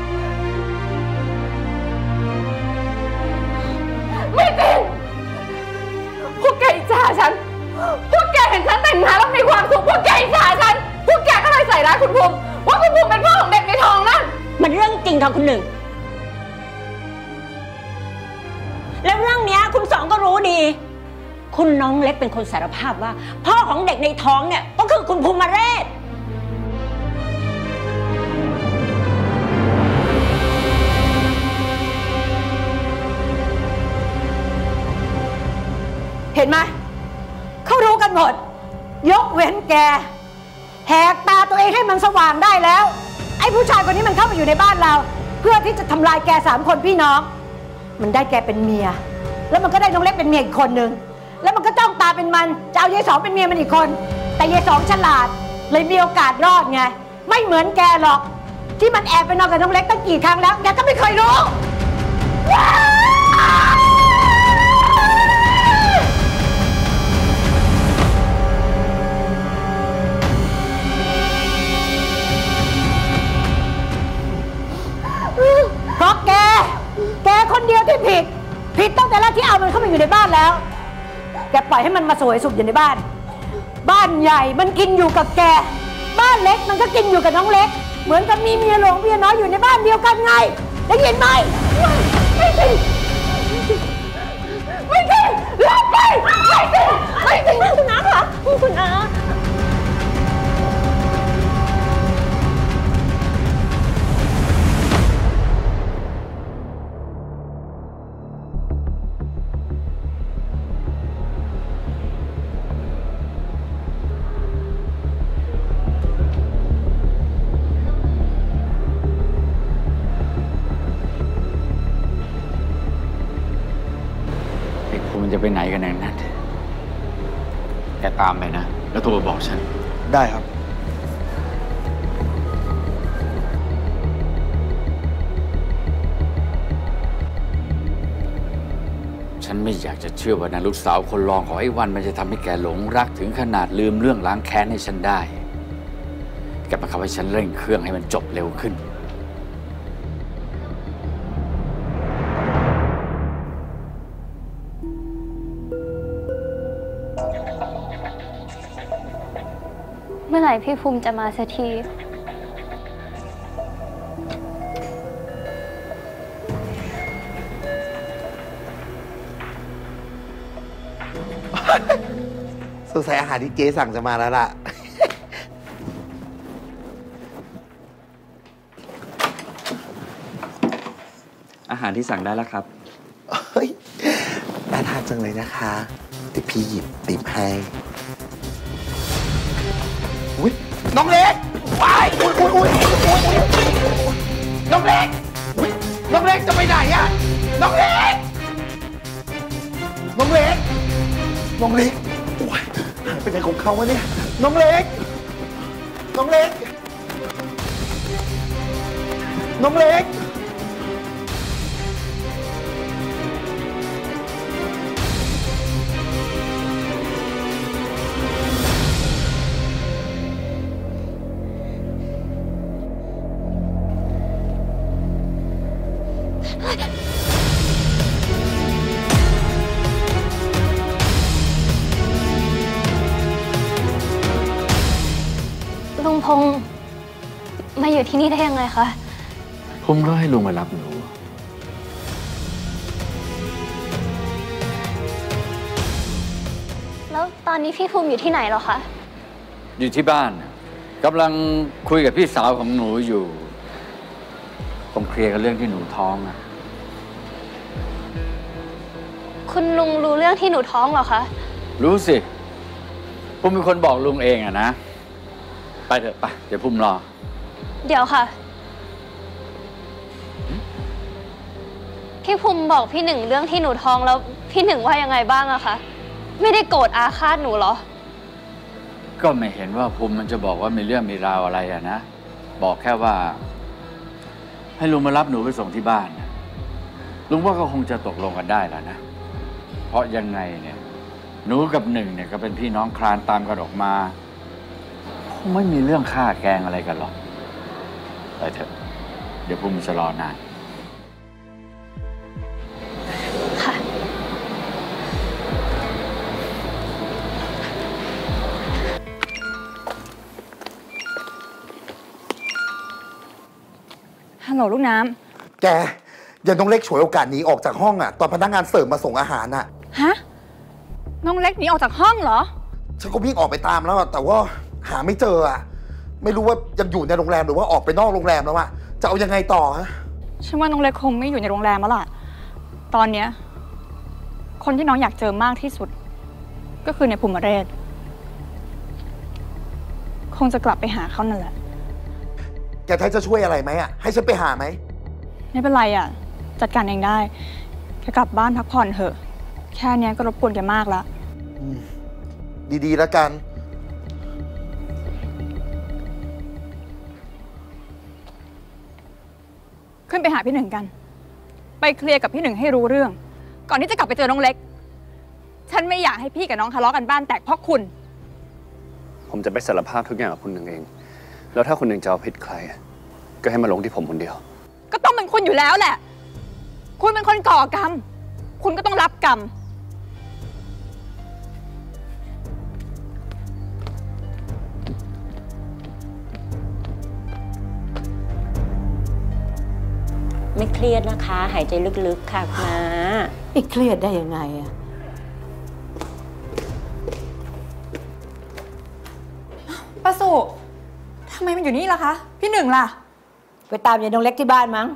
ไม่จริงพวกแกอิจฉาฉันพวกแกเห็นฉันแต่งงานแล้วมีความสุขพวกแกอิจฉาฉันพวกแกก็เลยใส่ร้ายคุณภูมิว่าคุณภูมิเป็นพ่อของเด็กในท้องนั่นมันเรื่องจริงค่ะคุณหนึ่งแล้วเรื่องนี้คุณสองก็รู้ดีคุณน้องเล็กเป็นคนสารภาพว่าพ่อของเด็กในท้องเนี่ยก็คือคุณภูมิเรศเห็นไหมเขารู้กันหมดยกเว้นแกแหกตาตัวเองให้มันสว่างได้แล้วไอ้ผู้ชายคนนี้มันเข้ามาอยู่ในบ้านเราเพื่อที่จะทำลายแกสามคนพี่น้องมันได้แกเป็นเมียแล้วมันก็ได้น้องเล็กเป็นเมียอีกคนนึงแล้วมันก็จ้องตาเป็นมันจะเอายายสองเป็นเมียมันอีกคนแต่ยายสองฉลาดเลยมีโอกาสรอดไงไม่เหมือนแกหรอกที่มันแอบไปนอนกับน้องเล็กตั้งกี่ครั้งแล้วแกก็ไม่เคยรู้เพราะแกแกคนเดียวที่ผิดผิดตั้งแต่แรกที่เอามันเข้ามาอยู่ในบ้านแล้วแกปล่อยให้มันมาสวยสุขอยู่ในบ้านบ้านใหญ่มันกินอยู่กับแกบ้านเล็กมันก็กินอยู่กับน้องเล็กเหมือนกับมีเมียหลวงเมียน้อยอยู่ในบ้านเดียวกันไงได้ยินไหมไม่จริงไม่จริงลบไปไม่จริงไม่จริงคุณน้าคะคุณน้าจะไปไหนกันแน่นัดแกตามไปนะแล้วโทรมาบอกฉันได้ครับฉันไม่อยากจะเชื่อว่านะลูกสาวคนรองของไอ้วันมันจะทำให้แกหลงรักถึงขนาดลืมเรื่องล้างแค้นให้ฉันได้แกบังคับให้ฉันเร่งเครื่องให้มันจบเร็วขึ้นเมื่อไหร่พี่ภูมิจะมาสักทีสงสัยอาหารที่เจ๊สั่งจะมาแล้วล่ะอาหารที่สั่งได้แล้วครับเฮ้ยน่าทานจังเลยนะคะเดี๋ยวพี่หยิบติบให้อุ้ยน้องเล็กว้ายอุ้ยอุ้ยอุ้ยอุ้ยน้องเล็กอุ้ยน้องเล็กจะไปไหนอะน้องเล็กน้องเล็กน้องเล็กว้ายหายไปไหนของเขาวะเนี่ยน้องเล็กน้องเล็กน้องเล็กลุงพงษ์มาอยู่ที่นี่ได้ยังไงคะผมก็ให้ลุงมารับหนูแล้วตอนนี้พี่ภูมิอยู่ที่ไหนหรอคะอยู่ที่บ้านกำลังคุยกับพี่สาวของหนูอยู่ผมเคลียร์กันเรื่องที่หนูท้องอะคุณลุงรู้เรื่องที่หนูท้องเหรอคะรู้สิผมเป็นคนบอกลุงเองอะนะไปเถอะไปเดี๋ยวพุ่มรอเดี๋ยวค่ะพี่ภูมิบอกพี่หนึ่งเรื่องที่หนูท้องแล้วพี่หนึ่งว่ายังไงบ้างอะคะไม่ได้โกรธอาฆาตหนูเหรอก็ไม่เห็นว่าภูมิมันจะบอกว่ามีเรื่องมีราวอะไรอะนะบอกแค่ว่าให้ลุงมารับหนูไปส่งที่บ้านลุงว่าก็คงจะตกลงกันได้แล้วนะเพราะยังไงเนี่ยหนูกับหนึ่งเนี่ยก็เป็นพี่น้องคลานตามกันออกมาคงไม่มีเรื่องฆ่าแกล้งอะไรกันหรอกไปเถอะเดี๋ยวภูมิจะรอนานค่ะฮัลโหลลูกน้ำแกอย่าน้องเล็กฉวยโอกาสหนีออกจากห้องอ่ะตอนพนักงานเสิร์ฟมาส่งอาหารอ่ะฮะน้องเล็กหนีออกจากห้องเหรอฉันก็วิ่งออกไปตามแล้วแต่ว่าหาไม่เจออ่ะไม่รู้ว่ายังอยู่ในโรงแรมหรือว่าออกไปนอกโรงแรมแล้วอ่ะจะเอายังไงต่อฮะฉันว่าน้องเล็กคงไม่อยู่ในโรงแรมแล้วล่ะตอนเนี้ยคนที่น้องอยากเจอมากที่สุดก็คือในภูมิเรศคงจะกลับไปหาเขานั่นแหละแกไทยจะช่วยอะไรไหมอ่ะให้ฉันไปหาไหมไม่เป็นไรอ่ะจัดการเองได้แกกลับบ้านพักผ่อนเถอะแค่นี้ก็รบกวนแกมากแล้วดีๆแล้วกันขึ้นไปหาพี่หนึ่งกันไปเคลียร์กับพี่หนึ่งให้รู้เรื่องก่อนที่จะกลับไปเจอน้องเล็กฉันไม่อยากให้พี่กับน้องทะเลาะกันบ้านแตกเพราะคุณผมจะไปสารภาพทุกอย่างกับคุณหนึ่งเองแล้วถ้าคุณหนึ่งจะเอาผิดใครก็ให้มาลงที่ผมคนเดียวก็ต้องเป็นคุณอยู่แล้วแหละคุณเป็นคนก่อกรรมคุณก็ต้องรับกรรมไม่เครียดนะคะหายใจลึกๆค่ะคุณน้าไม่เครียดได้ยังไงอะป้าสุทำไมมันอยู่นี่ล่ะคะพี่หนึ่งล่ะไปตามยายน้องเล็กที่บ้านมั้ง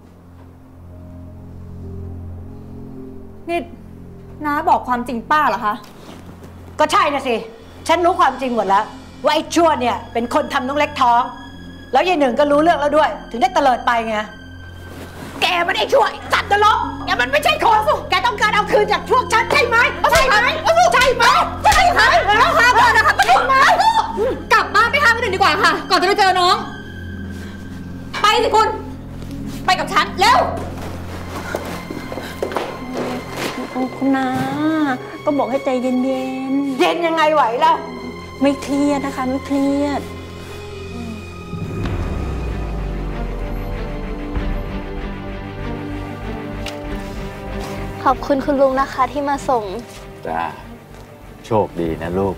นี่น้าบอกความจริงป้าเหรอคะก็ใช่นะสิฉันรู้ความจริงหมดแล้วว่าไอ้ชั่วเนี่ยเป็นคนทำน้องเล็กท้องแล้วยายหนึ่งก็รู้เรื่องแล้วด้วยถึงได้เตลิดไปไงแกมันไอ้ชั่วสัตว์นรกแกมันไม่ใช่คนแกต้องการเอาคืนจากพวกฉันใช่ไหมใช่ไหมใช่ไหมใช่ไหมแล้วค่ะก่อนนะคะไปไหมกลับบ้านไปหาพี่หนึ่งดีกว่าค่ะก่อนจะไปเจอน้องไปสิคุณไปกับฉันเร็วคุณน้าก็บอกให้ใจเย็นๆเย็นยังไงไหวแล้วไม่เครียดนะคะไม่เครียดขอบคุณคุณลุงนะคะที่มาส่งจ้าโชคดีนะลูก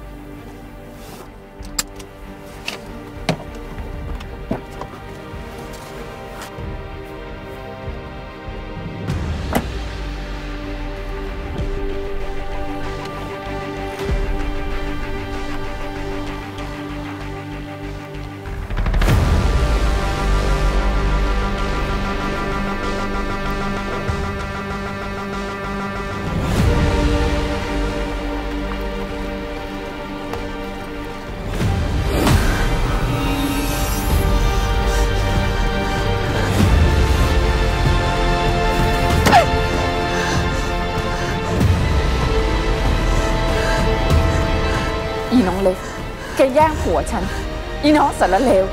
อีน้องเล็กแกแย่งผัวฉันอีน้องสารเลว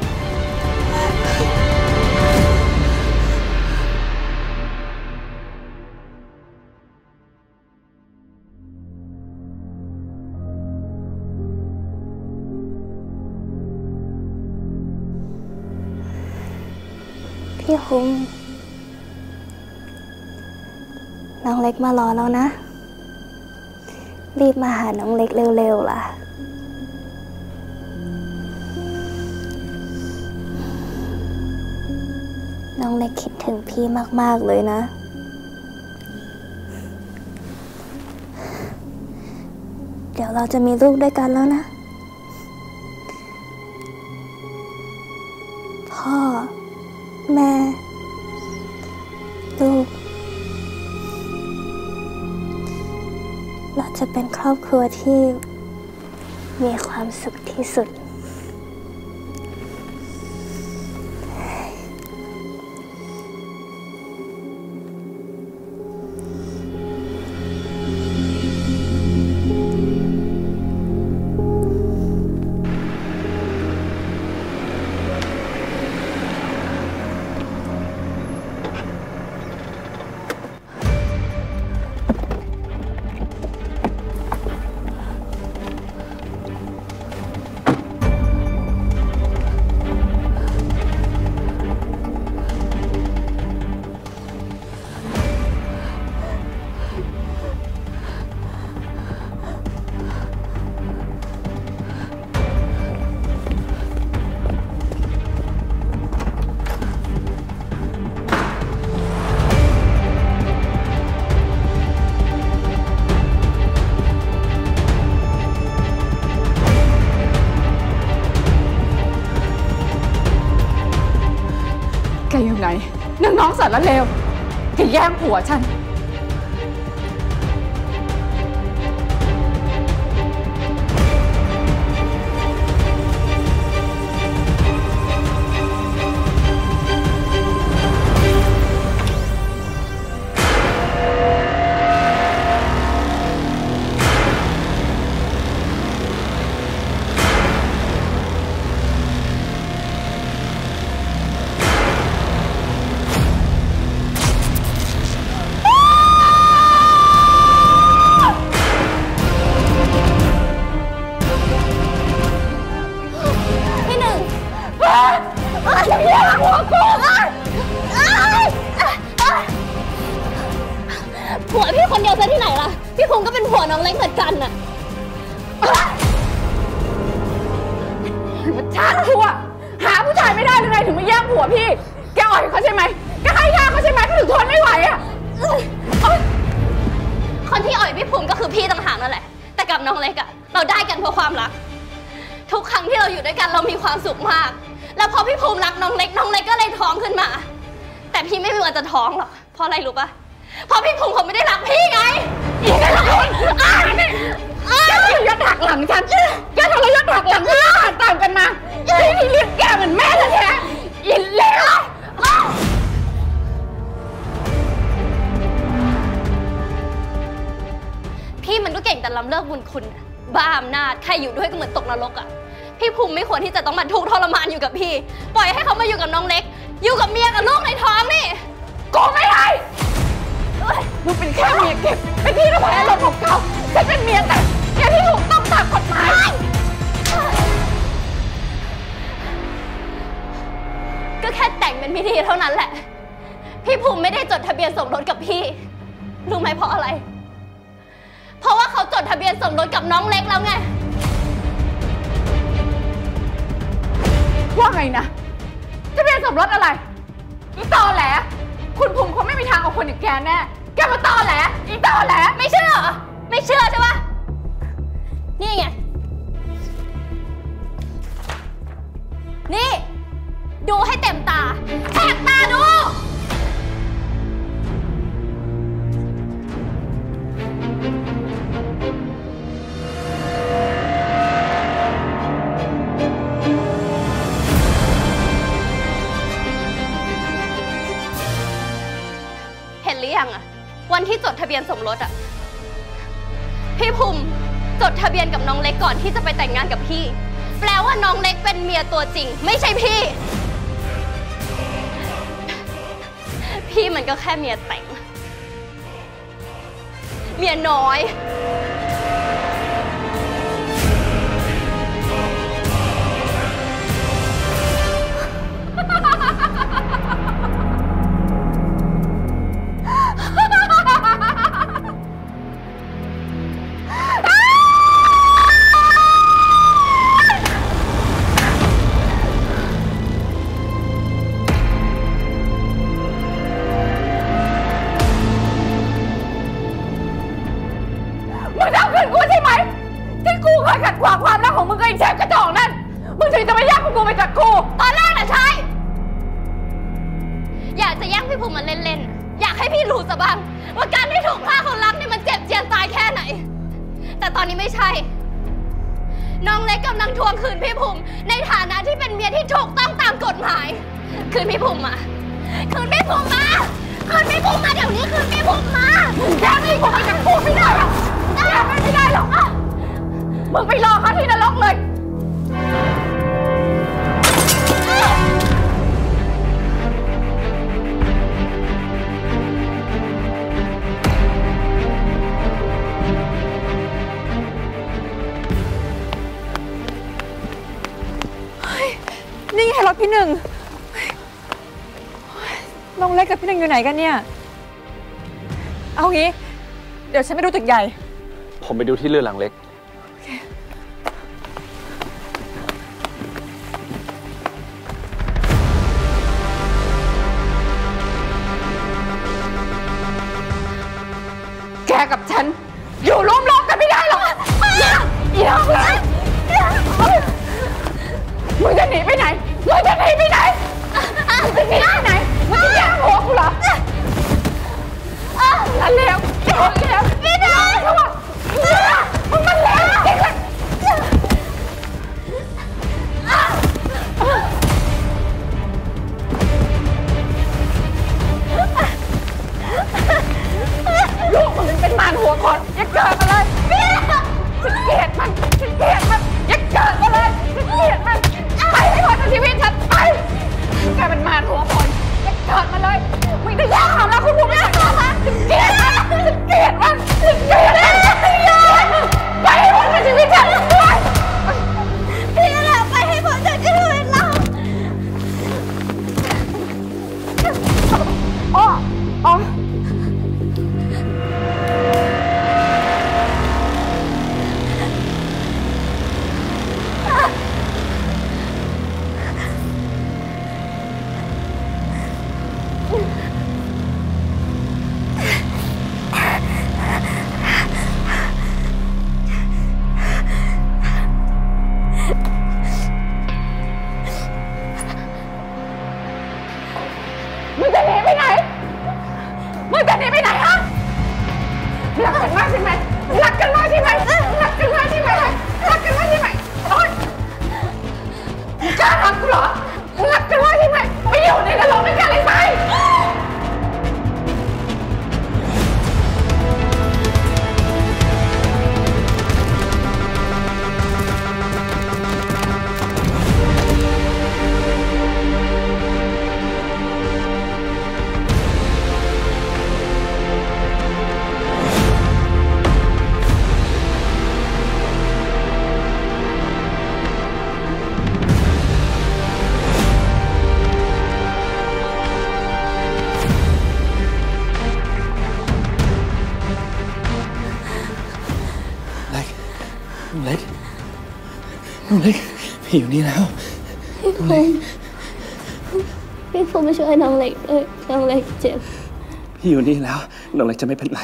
พี่คุ้มน้องเล็กมารอแล้วนะรีบมาหาน้องเล็กเร็วๆล่ะน้องเล็กคิดถึงพี่มากๆเลยนะเดี๋ยวเราจะมีลูกด้วยกันแล้วนะพ่อแม่ลูกเราจะเป็นครอบครัวที่ มีความสุขที่สุดหนึ่งน้องสารเลวที่แย่งผัวฉันผัวพี่คนเดียวซะที่ไหนล่ะพี่ภูมิก็เป็นผัวน้องเล็กเหมือนกันน่ะชาติผัวหาผู้ชายไม่ได้หรือไงถึงมาแย่งผัวพี่แกอ่อยเขาใช่ไหมแกให้ยาเขาใช่ไหมเขาถึงทนไม่ไหวอ่ะคนที่อ่อยพี่ภูมิก็คือพี่ต่างหากนั่นแหละแต่กับน้องเล็กอะเราได้กันเพราะความรักทุกครั้งที่เราอยู่ด้วยกันเรามีความสุขมากแล้วพอพี่ภูมิรักน้องเล็กน้องเล็กก็เลยท้องขึ้นมาแต่พี่ไม่มีวันจะท้องหรอกเพราะอะไรรู้ปะเพราะพี่ภูมิเขาไม่ได้รักพี่ไงอีกแล้วอ่านี่แกทรยศหักหลังฉันแกทรยศหักหลังที่เราตามกันมาพี่ที่เลี้ยงแกเหมือนแม่แท้ๆอินเลวพี่มันก็เก่งแต่ล้ำเลิกบุญคุณบ้าอำนาจใครอยู่ด้วยก็เหมือนตกนรกอะพี่ภูมิไม่ควรที่จะต้องมาทุกข์ทรมานอยู่กับพี่ปล่อยให้เขามาอยู่กับน้องเล็กอยู่กับเมียกับลูกในท้องนี่กูไม่ได้มึงเป็นแค่เมียเก็บเป็นที่ระบายอารมณ์ของเขาฉันเป็นเมียแต่แกที่ถูกต้องตามกฎหมายก็แค่แต่งเป็นพิธีเท่านั้นแหละพี่ภูมิไม่ได้จดทะเบียนสมรสกับพี่รู้ไหมเพราะอะไรเพราะว่าเขาจดทะเบียนสมรสกับน้องเล็กแล้วไงว่าไงนะทะเบียนสมรสอะไรอีตอแหลคุณภูมิเขาไม่มีทางเอาคนอย่างแกแน่แกมาตอแหลอีตอแหลไม่เชื่อเหรอไม่เชื่อใช่ปะนี่ไงนี่ดูให้เต็มตาแหกตาดูเห็นหรือยังอะวันที่จดทะเบียนสมรสอะพี่ภูมิจดทะเบียนกับน้องเล็กก่อนที่จะไปแต่งงานกับพี่แปลว่าน้องเล็กเป็นเมียตัวจริงไม่ใช่พี่พี่มันก็แค่เมียแต่งเมียน้อยตอนแรกน่ะใช่อยากจะแย่งพี่ภูมิมาเล่นๆอยากให้พี่รู้ซะบ้างว่าการที่ถูกฆ่าคนรักนี่มันเจ็บเจียนตายแค่ไหนแต่ตอนนี้ไม่ใช่น้องเล็กกำลังทวงคืนพี่ภูมิในฐานะที่เป็นเมียที่ถูกต้องตามกฎหมายคืนพี่ภูมิมาคืนพี่ภูมิมาคืนพี่ภูมิมาเดี๋ยวนี้คืนพี่ภูมิมาแย่งพี่ภูมิจากภูมิไม่ได้หรอกแย่งไม่ได้หรอกมึงไปรอเขาที่นรกเลยนี่ไงรถพี่หนึ่งน้องเล็กกับพี่หนึ่งอยู่ไหนกันเนี่ยเอางี้เดี๋ยวฉันไปดูตึกใหญ่ผมไปดูที่เรือหลังเล็กแกกับฉันอยู่ร่วมโลกกันไม่ได้หรอกอีน้องเลยมึงจะหนีไปไหนมึงจะหนีไปไหนมึงจะหนีไปไหนมึงจะแย่งหัวเล็กน้องเล็กน้องเล็กพี่อยู่นี่แล้วน้องเล็กพี่ภูมิช่วยน้องเล็กด้วยน้องเล็กเจ็บพี่อยู่นี่แล้วน้องเล็กจะไม่เป็นไร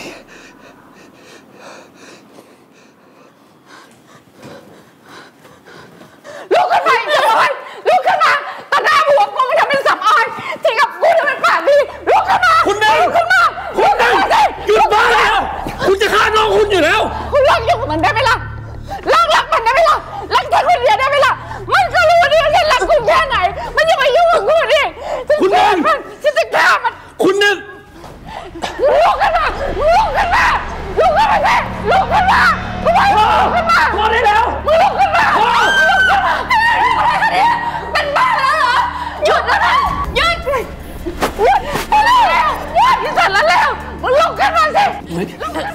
ลุกขึ้นมาอีกเลยลุกขึ้นมาตาหน้าหัวกูมันจะเป็นสับออยจริงกับกูจะเป็นปากดีลุกขึ้นมาคุณหนึ่งลุกขึ้นมาคุณหนึ่งหยุดบ้าแล้วคุณจะฆ่าน้องคุณอยู่แล้วคุณเลิกยุ่งกับมันได้ไหมล่ะเลิกรักมันได้ไหมล่ะรักแค่คนเดียวได้ไหมล่ะมันก็รู้ดีว่าฉันรักคุณแค่ไหนมันจะมายุ่งกับกูดิคุณหนึ่งฉันจะฆ่ามันคุณหนึ่งลุกขึ้นมาลุกขึ้นมาลุกขึ้นมาสิลุกขึ้นมาทำไมลุกขึ้นมาพอได้แล้วมึงลุกขึ้นมาลุกขึ้นมาอะไรกันเนี่ยเป็นบ้าแล้วเหรอหยุดแล้วนะหยุดหยุดหยุดแล้วหยุดที่สุดแล้วแล้วมึงลุกขึ้นมาสิน้องเล็กน้องเล็ก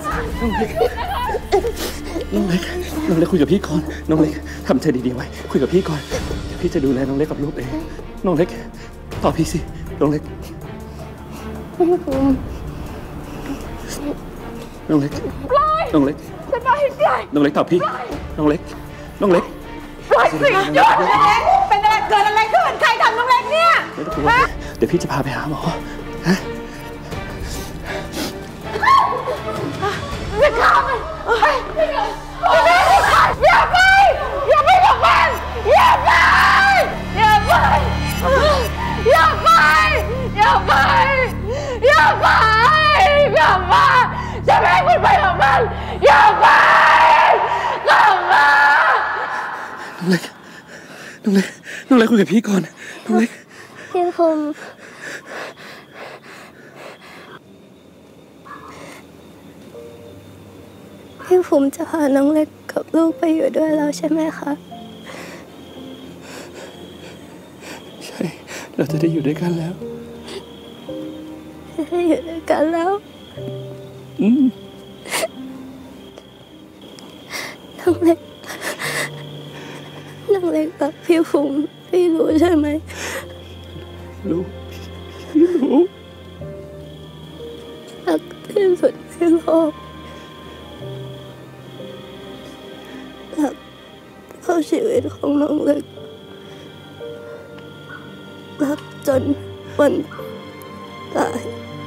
น้องเล็กน้องเล็กคุยกับพี่ก่อนน้องเล็กทำใจดีๆไว้คุยกับพี่ก่อนเดี๋ยวพี่จะดูแลน้องเล็กกับลูกเองน้องเล็กตอบพี่สิน้องเล็กน้องเล็กน้องเล็กจะไปให้ไกลน้องเล็กตอบพี่น้องเล็กน้องเล็กปล่อยสิหยุดเป็นอะไรเกิดอะไรขึ้นใครทำน้องเล็กเนี่ยเดี๋ยวพี่จะพาไปหาหมอฮะจะฆ่ามันอย่าไปอย่าไปกับมันอย่าไปอย่าไปอย่าไปอย่าไปอย่าไปอย่าไปจะไม่ให้คุณไปกับมันอย่าไปกลับมาน้องเล็กน้องเล็กน้องเล็กคุยกับพี่ก่อนน้องเล็กพี่ภูมิพี่ภูมิจะพาน้องเล็กกับลูกไปอยู่ด้วยแล้วใช่ไหมคะใช่เราจะได้อยู่ด้วยกันแล้วจะได้อยู่ด้วยกันแล้วอืมน้องเล็กน้องเล็กกับพี่ภูมิพี่รู้ใช่ไหมรู้พี่รู้รักที่สุดในโลกรักเข้าชีวิตของน้องเล็กรักจนวันตาย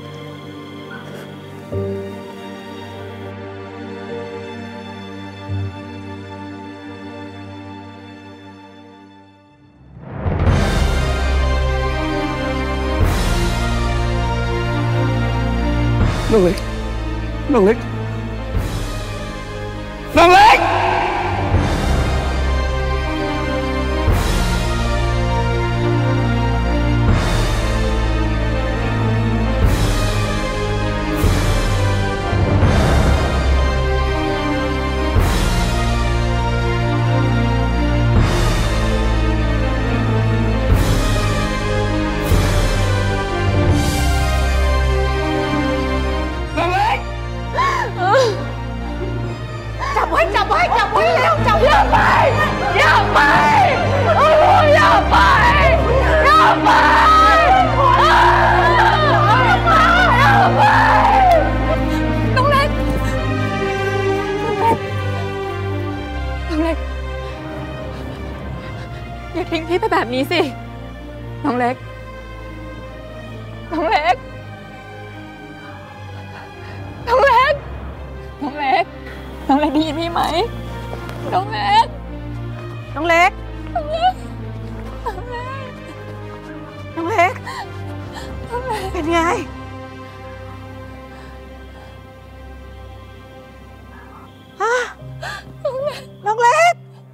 น้องเล็กน้องเล็กน้องเล็กจับไว้จับไว้จับไว้เร็วจับอย่าไปอย่าไปโอ้ยอย่าไปอย่าไปอย่าไปอย่าไปน้องเล็กน้องเล็กน้องเล็กอย่าทิ้งพี่ไปแบบนี้สิน้องเล็กน้องเล็กน้องเล็กน้องเล็กน้องเล็กได้ยินพี่ไหมน้องเล็กน้องเล็กน้องเล็กน้องเล็กเป็นไงฮะน้องเล็ก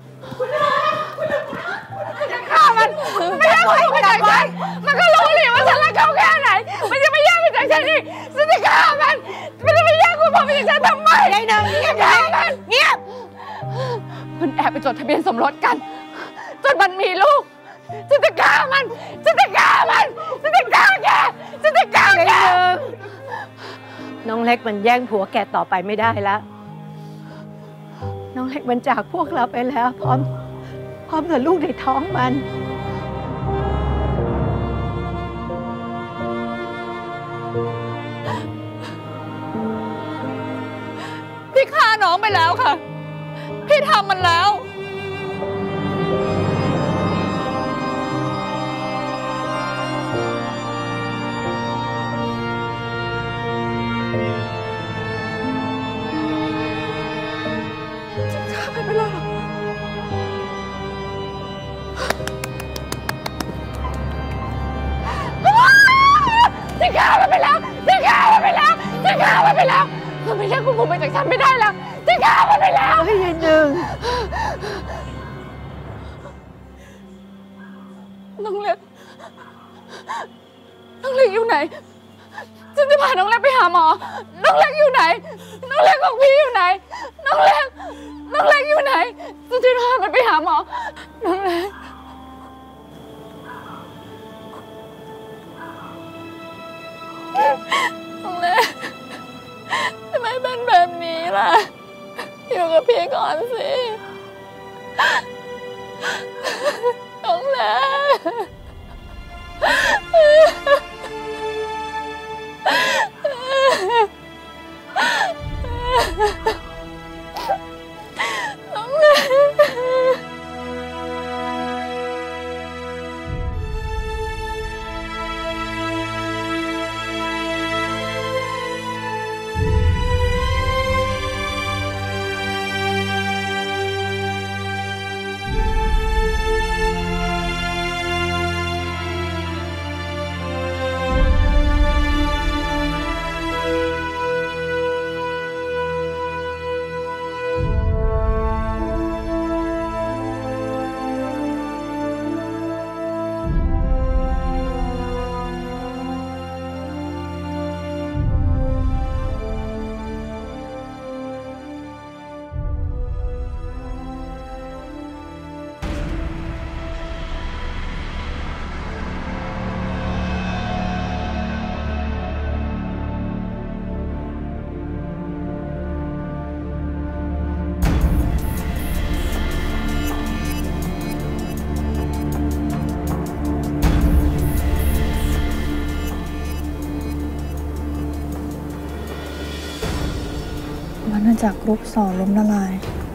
จะฆ่ามันไม่ให้เขาไปจากฉันมันก็รู้ดิว่าฉันรักเขาแค่ไหนมันจะไปแย่งไปจากฉันนี่ฉันจะฆ่ามันมันจะไปแย่งคุณพ่อไปจากฉันทำไมไอ้หนึ่งเงียบมันเงียบมันแอบไปจดทะเบียนสมรสกันจนมันมีลูกฉันจะฆ่ามันฉันจะฆ่ามันฉันจะฆ่าแกฉันจะฆ่าแกน้องเล็กมันแย่งผัวแกต่อไปไม่ได้แล้วน้องเล็กมันจากพวกเราไปแล้วพร้อมพร้อมกับลูกในท้องมันพี่ฆ่าน้องไปแล้วค่ะทำมันแล้วจะฆ่ามันไปแล้วเหรอจะฆ่ามันไปแล้วจะฆ่ามันไปแล้วจะฆ่ามันไปแล้วมันไม่แย่งคุณภูมิไปจากฉันไม่ได้แล้วจะฆ่ามันไปแล้วให้ยายหนึ่งน้องเล็กน้องเล็กอยู่ไหนฉันจะพาน้องเล็กไปหาหมอน้องเล็กอยู่ไหนน้องเล็กของพี่อยู่ไหนน้องเล็กน้องเล็กอยู่ไหนฉันจะพามันไปหาหมอน้องเล็กน้องเล็กทำไมเป็นแบบนี้ล่ะอยู่กับพี่ก่อนสิน้องเล็กน้องเล็กอาณาจักรรูปสอล้มละลาย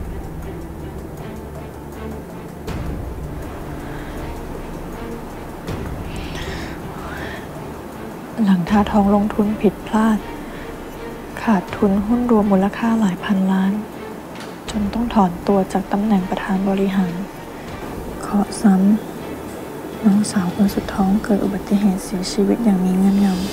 หลังท่าทองลงทุนผิดพลาดขาดทุนหุ้นรวมมูลค่าหลายพันล้านจนต้องถอนตัวจากตำแหน่งประธานบริหารเคราะห์ซ้ำน้องสาวคนสุดท้องเกิดอุบัติเหตุเสียชีวิตอย่างมีเงื่อนงำ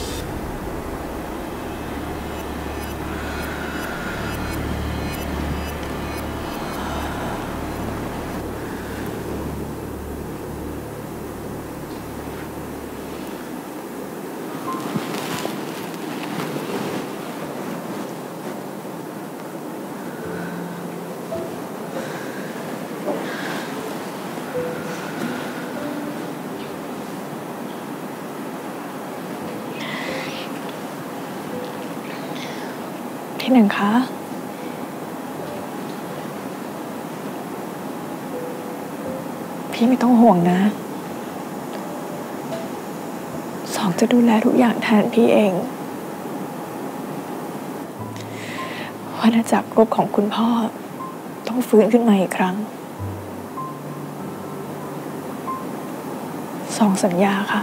ที่หนึ่งคะพี่ไม่ต้องห่วงนะสองจะดูแลทุกอย่างแทนพี่เองอาณาจักรรูปของคุณพ่อต้องฟื้นขึ้นมาอีกครั้งสองสัญญาค่ะ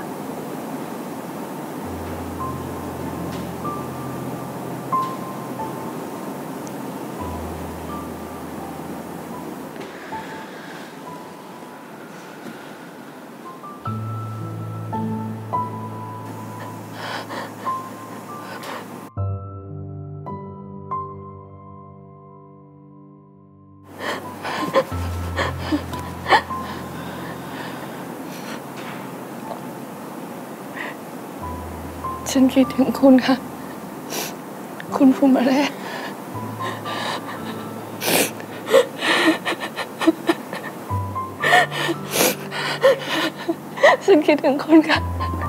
ฉันคิดถึงคุณค่ะคุณภูมิเรศฉันคิดถึงคุณค่ะ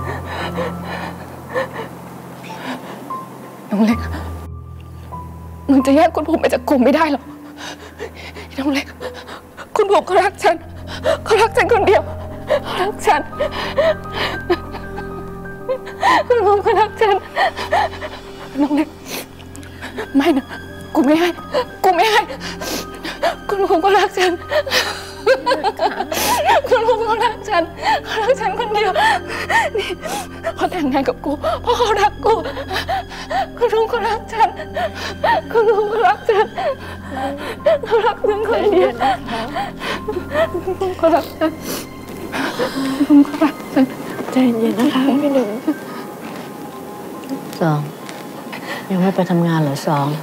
น้องเล็กมึงจะแยกคุณภูมิไปจากกลุ่มไม่ได้หรอกน้องเล็กคุณภูมิเขารักฉันเขารักฉันคนเดียวเขารักฉันคุณภูมิเขารักฉันน้องเล็กไม่นะกูไม่ให้กูไม่ให้คุณภูมิก็รักฉันคุณภูมิก็รักฉันเขารักฉันคนเดียวนี่เขาแต่งงานกับกูเพราะเขารักกูคุณภูมิก็รักฉันคุณภูมิก็รักฉันเขารักฉันคนเดียวคุณภูมิก็รักฉันคุณภูมิก็รักฉันใจเย็นนะคะพี่หนึ่งสองยังไม่ไปทำงานเหรอสอง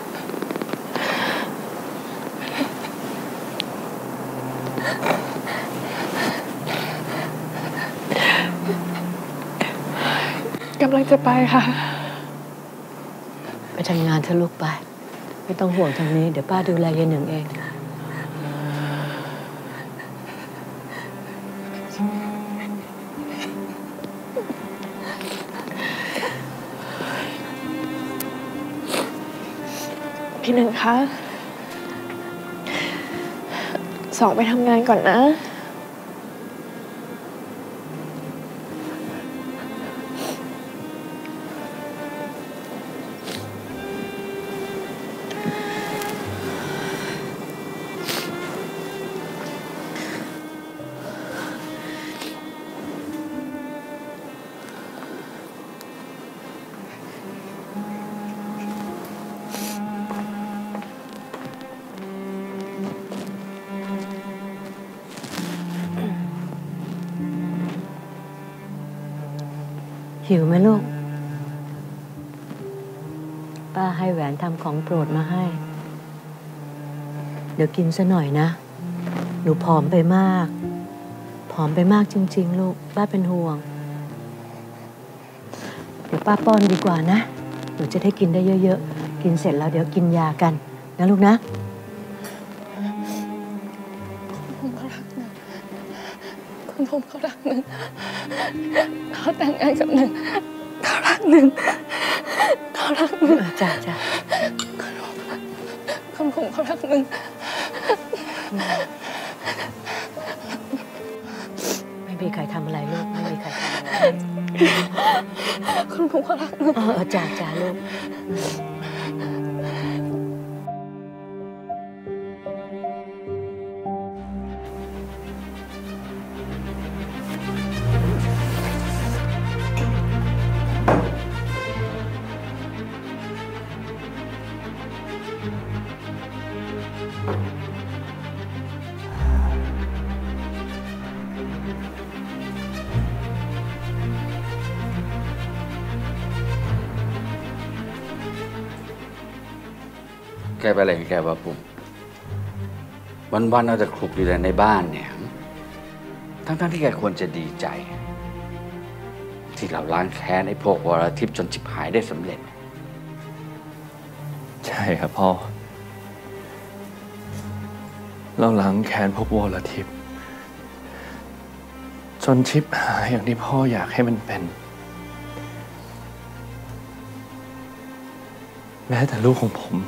กำลังจะไปค่ะไปทำงานเธอลูกไปไม่ต้องห่วงทางนี้เดี๋ยวป้าดูแลยายหนึ่งเองพี่หนึ่งคะสองไปทำงานก่อนนะหิวไหมลูกป้าให้แหวนทำของโปรดมาให้เดี๋ยวกินซะหน่อยนะหนูผอมไปมากผอมไปมากจริงๆลูกป้าเป็นห่วงเดี๋ยวป้าป้อนดีกว่านะหนูจะได้กินได้เยอะๆกินเสร็จแล้วเดี๋ยวกินยากันนะลูกนะคุณภูมิเขารักหนึ่งเขาแต่งงานกับหนึ่งเขารักหนึ่งเขารักหนึ่งจ้าจ้าคุณภูมิเขารักหนึ่งไม่มีใครทำอะไรลูกไม่มีใครทำอะไรคุณภูมิเขารักหนึ่งเออจ้าจ้าลูกแกไปอะไรกับแกวะปุ๊บวันๆเอาแต่คลุกอยู่แต่ในบ้านเนี่ยทั้งๆที่แกควรจะดีใจที่เราล้างแค้นไอ้พวกวรทิพย์จนชิบหายได้สำเร็จใช่ครับพ่อเราล้างแค้นพวกวรทิพย์จนชิบหายอย่างที่พ่ออยากให้มันเป็นแม้แต่ลูกของผม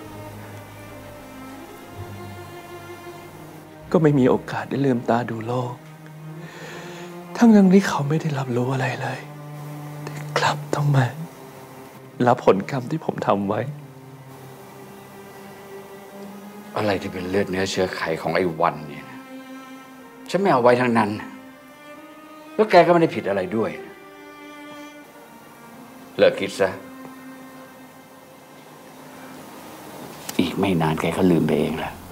ก็ไม่มีโอกาสได้ลืมตาดูโลกทั้งยังที่เขาไม่ได้รับรู้อะไรเลยแต่กลับต้องมารับผลกรรมที่ผมทำไว้อะไรที่เป็นเลือดเนื้อเชื้อไขของไอ้วันเนี่ยนะฉันไม่เอาไว้ทั้งนั้นแล้วแกก็ไม่ได้ผิดอะไรด้วยเลิกคิดซะอีกไม่นานแกก็ลืมไปเองแหละ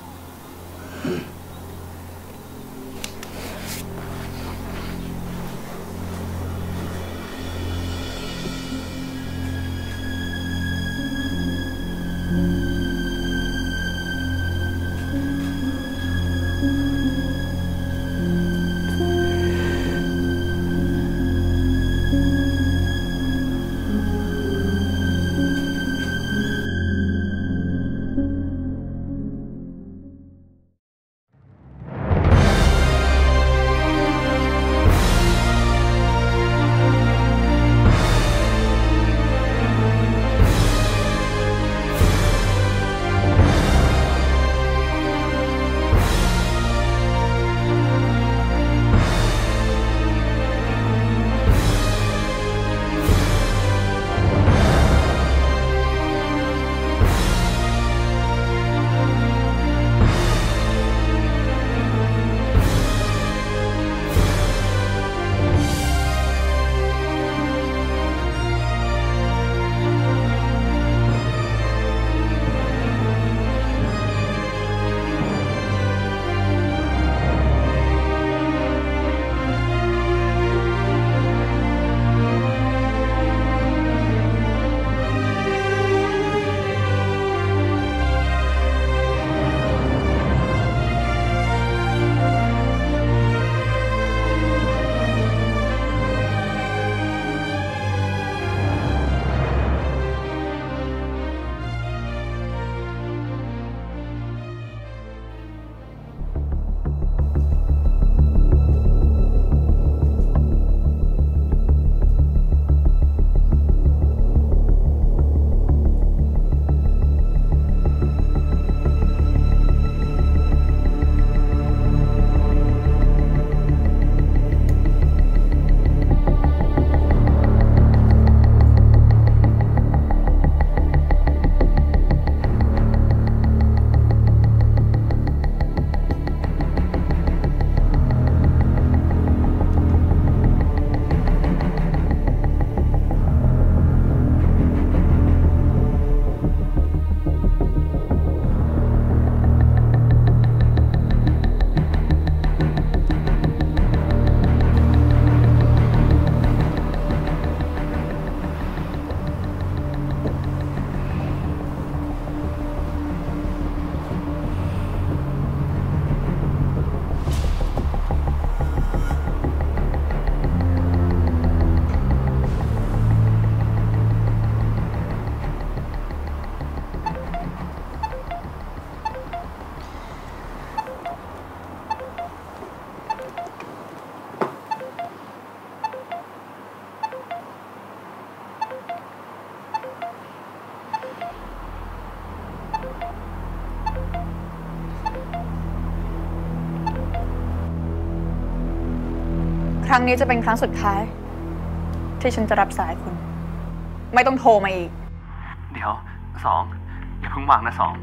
ครั้งนี้จะเป็นครั้งสุดท้าย ที่ฉันจะรับสายคุณ ไม่ต้องโทรมาอีกเดี๋ยวสองอย่าเพิ่งวางนะสอง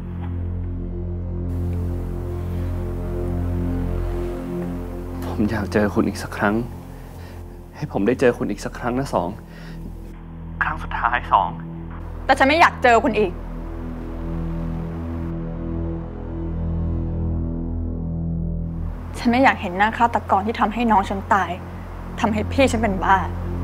ผมอยากเจอคุณอีกสักครั้ง ให้ผมได้เจอคุณอีกสักครั้งนะสองครั้งสุดท้ายสองแต่ฉันไม่อยากเจอคุณอีก ฉันไม่อยากเห็นหน้าฆาตกรที่ทำให้น้องฉันตายทำให้พี่ฉันเป็นบ้า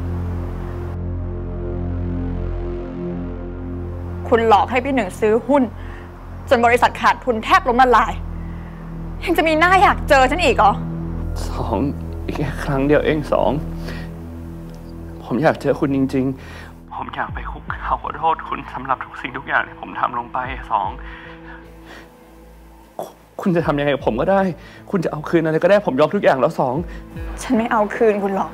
คุณหลอกให้พี่หนึ่งซื้อหุ้นจนบริษัทขาดทุนแทบล้มละลายยังจะมีหน้าอยากเจอฉันอีกเหรอสองอีกแค่ครั้งเดียวเองสองผมอยากเจอคุณจริงๆผมอยากไปคุกเข่าขอโทษคุณสำหรับทุกสิ่งทุกอย่างที่ผมทำลงไปสองคุณจะทำยังไงกับผมก็ได้คุณจะเอาคืนอะไรก็ได้ผมยอมทุกอย่างแล้วสองฉันไม่เอาคืนคุณหรอก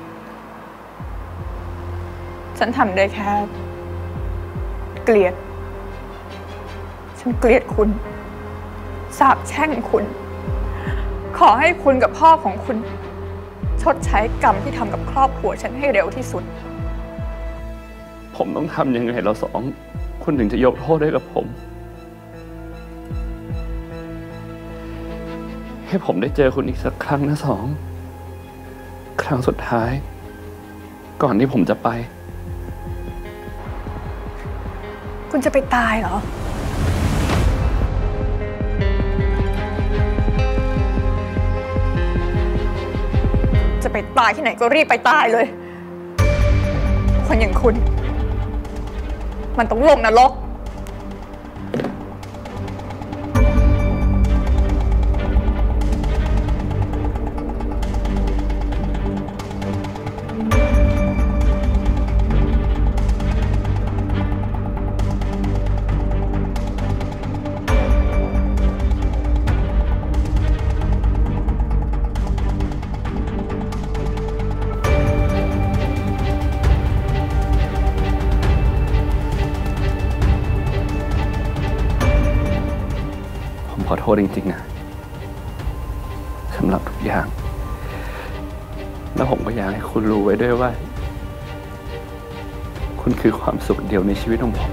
ฉันทำได้แค่เกลียดฉันเกลียดคุณสาปแช่งคุณขอให้คุณกับพ่อของคุณชดใช้กรรมที่ทำกับครอบครัวฉันให้เร็วที่สุดผมต้องทำยังไงเราสองคุณถึงจะยกโทษได้กับผมให้ผมได้เจอคุณอีกสักครั้งนะสองครั้งสุดท้ายก่อนที่ผมจะไปคุณจะไปตายเหรอจะไปตายที่ไหนก็รีบไปตายเลยคนอย่างคุณมันต้องลงนรกขอโทษจริงๆนะสำหรับทุกอย่างแล้วผมก็อยากให้คุณรู้ไว้ด้วยว่าคุณคือความสุขเดียวในชีวิตของผม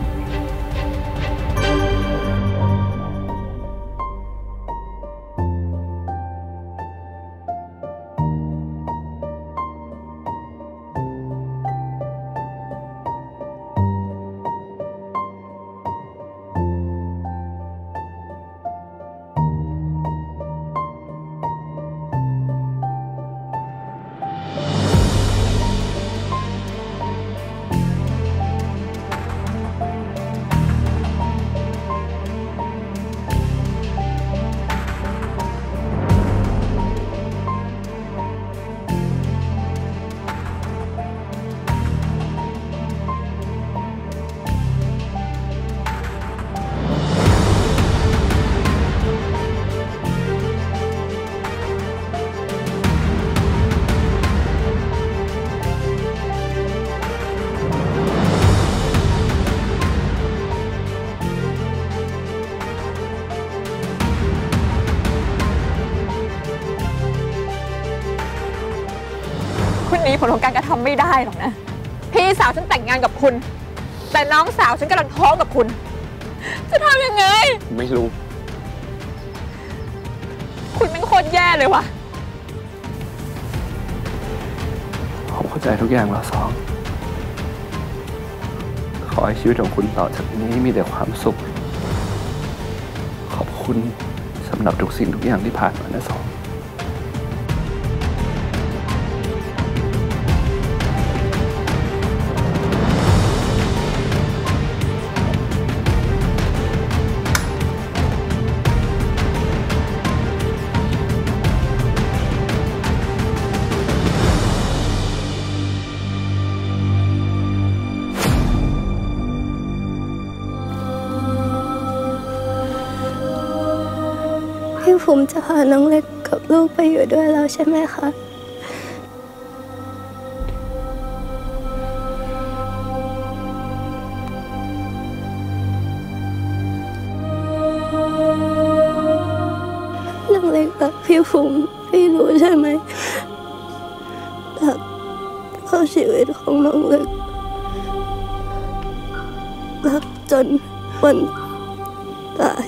คุณหนีผลของการกระทำไม่ได้หรอกนะพี่สาวฉันแต่งงานกับคุณแต่น้องสาวฉันกำลังท้องกับคุณจะทำยังไงไม่รู้คุณเป็นโคตรแย่เลยวะผมเข้าใจทุกอย่างแล้วสองขอให้ชีวิตของคุณต่อจากนี้มีแต่ความสุขขอบคุณสำหรับทุกสิ่งทุกอย่างที่ผ่านมานะสองพี่ภูมิจะพาน้องเล็กกับลูกไปอยู่ด้วยแล้วใช่ไหมคะน้องเล็กกับพี่ภูมิพี่รู้ใช่ไหมเพราะชีวิตของน้องเล็กรักจนวันตาย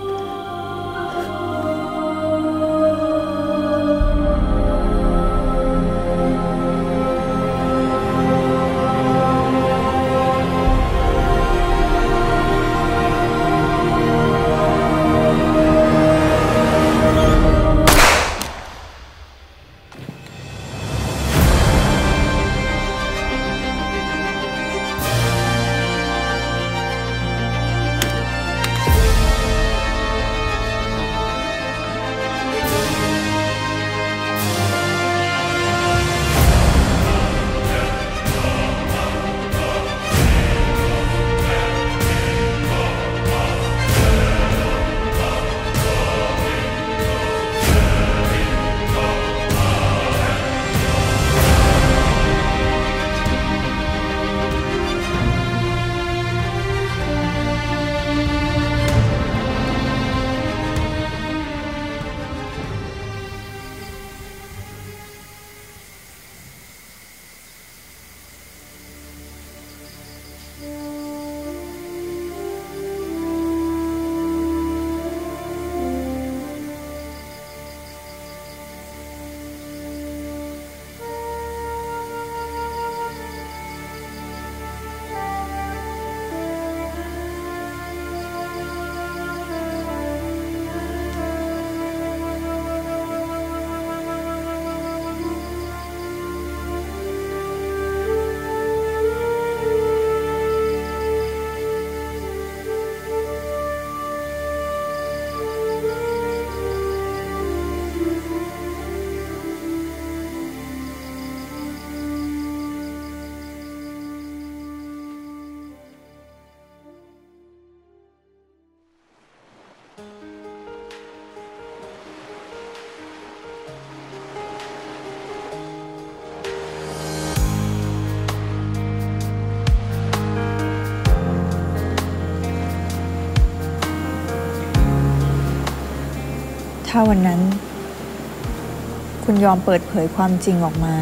ถ้าวันนั้นคุณยอมเปิดเผยความจริงออกมา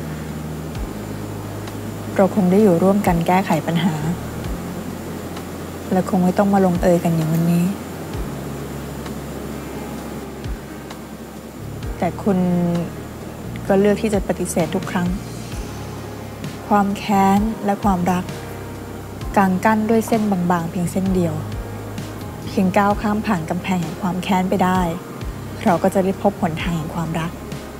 เราคงได้อยู่ร่วมกันแก้ไขปัญหาและคงไม่ต้องมาลงเอยกันอย่างวันนี้แต่คุณก็เลือกที่จะปฏิเสธทุกครั้งความแค้นและความรักกางกั้นด้วยเส้นบางๆเพียงเส้นเดียวเพียงก้าวข้ามผ่านกำแพงแห่งความแค้นไปได้เราก็จะได้พบหนทางแห่งความรัก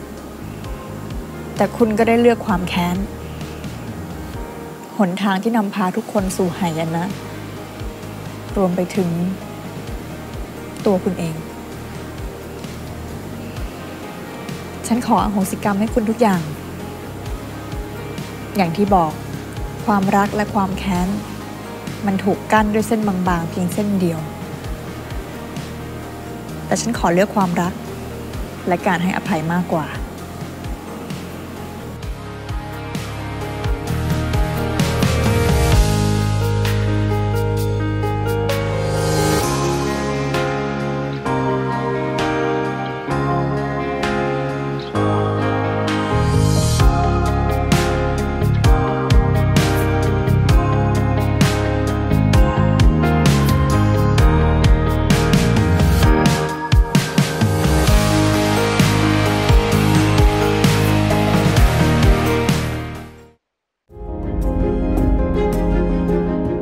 แต่คุณก็ได้เลือกความแค้นหนทางที่นำพาทุกคนสู่หายนะรวมไปถึงตัวคุณเองฉันขออโหสิกรรมให้คุณทุกอย่างอย่างที่บอกความรักและความแค้นมันถูกกั้นด้วยเส้นบางๆเพียงเส้นเดียวแต่ฉันขอเลือกความรักและการให้อภัยมากกว่า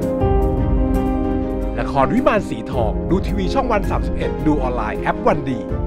ละครวิมานสีทองดูทีวีช่องวันสามสิบเอ็ดดูออนไลน์แอปวันดี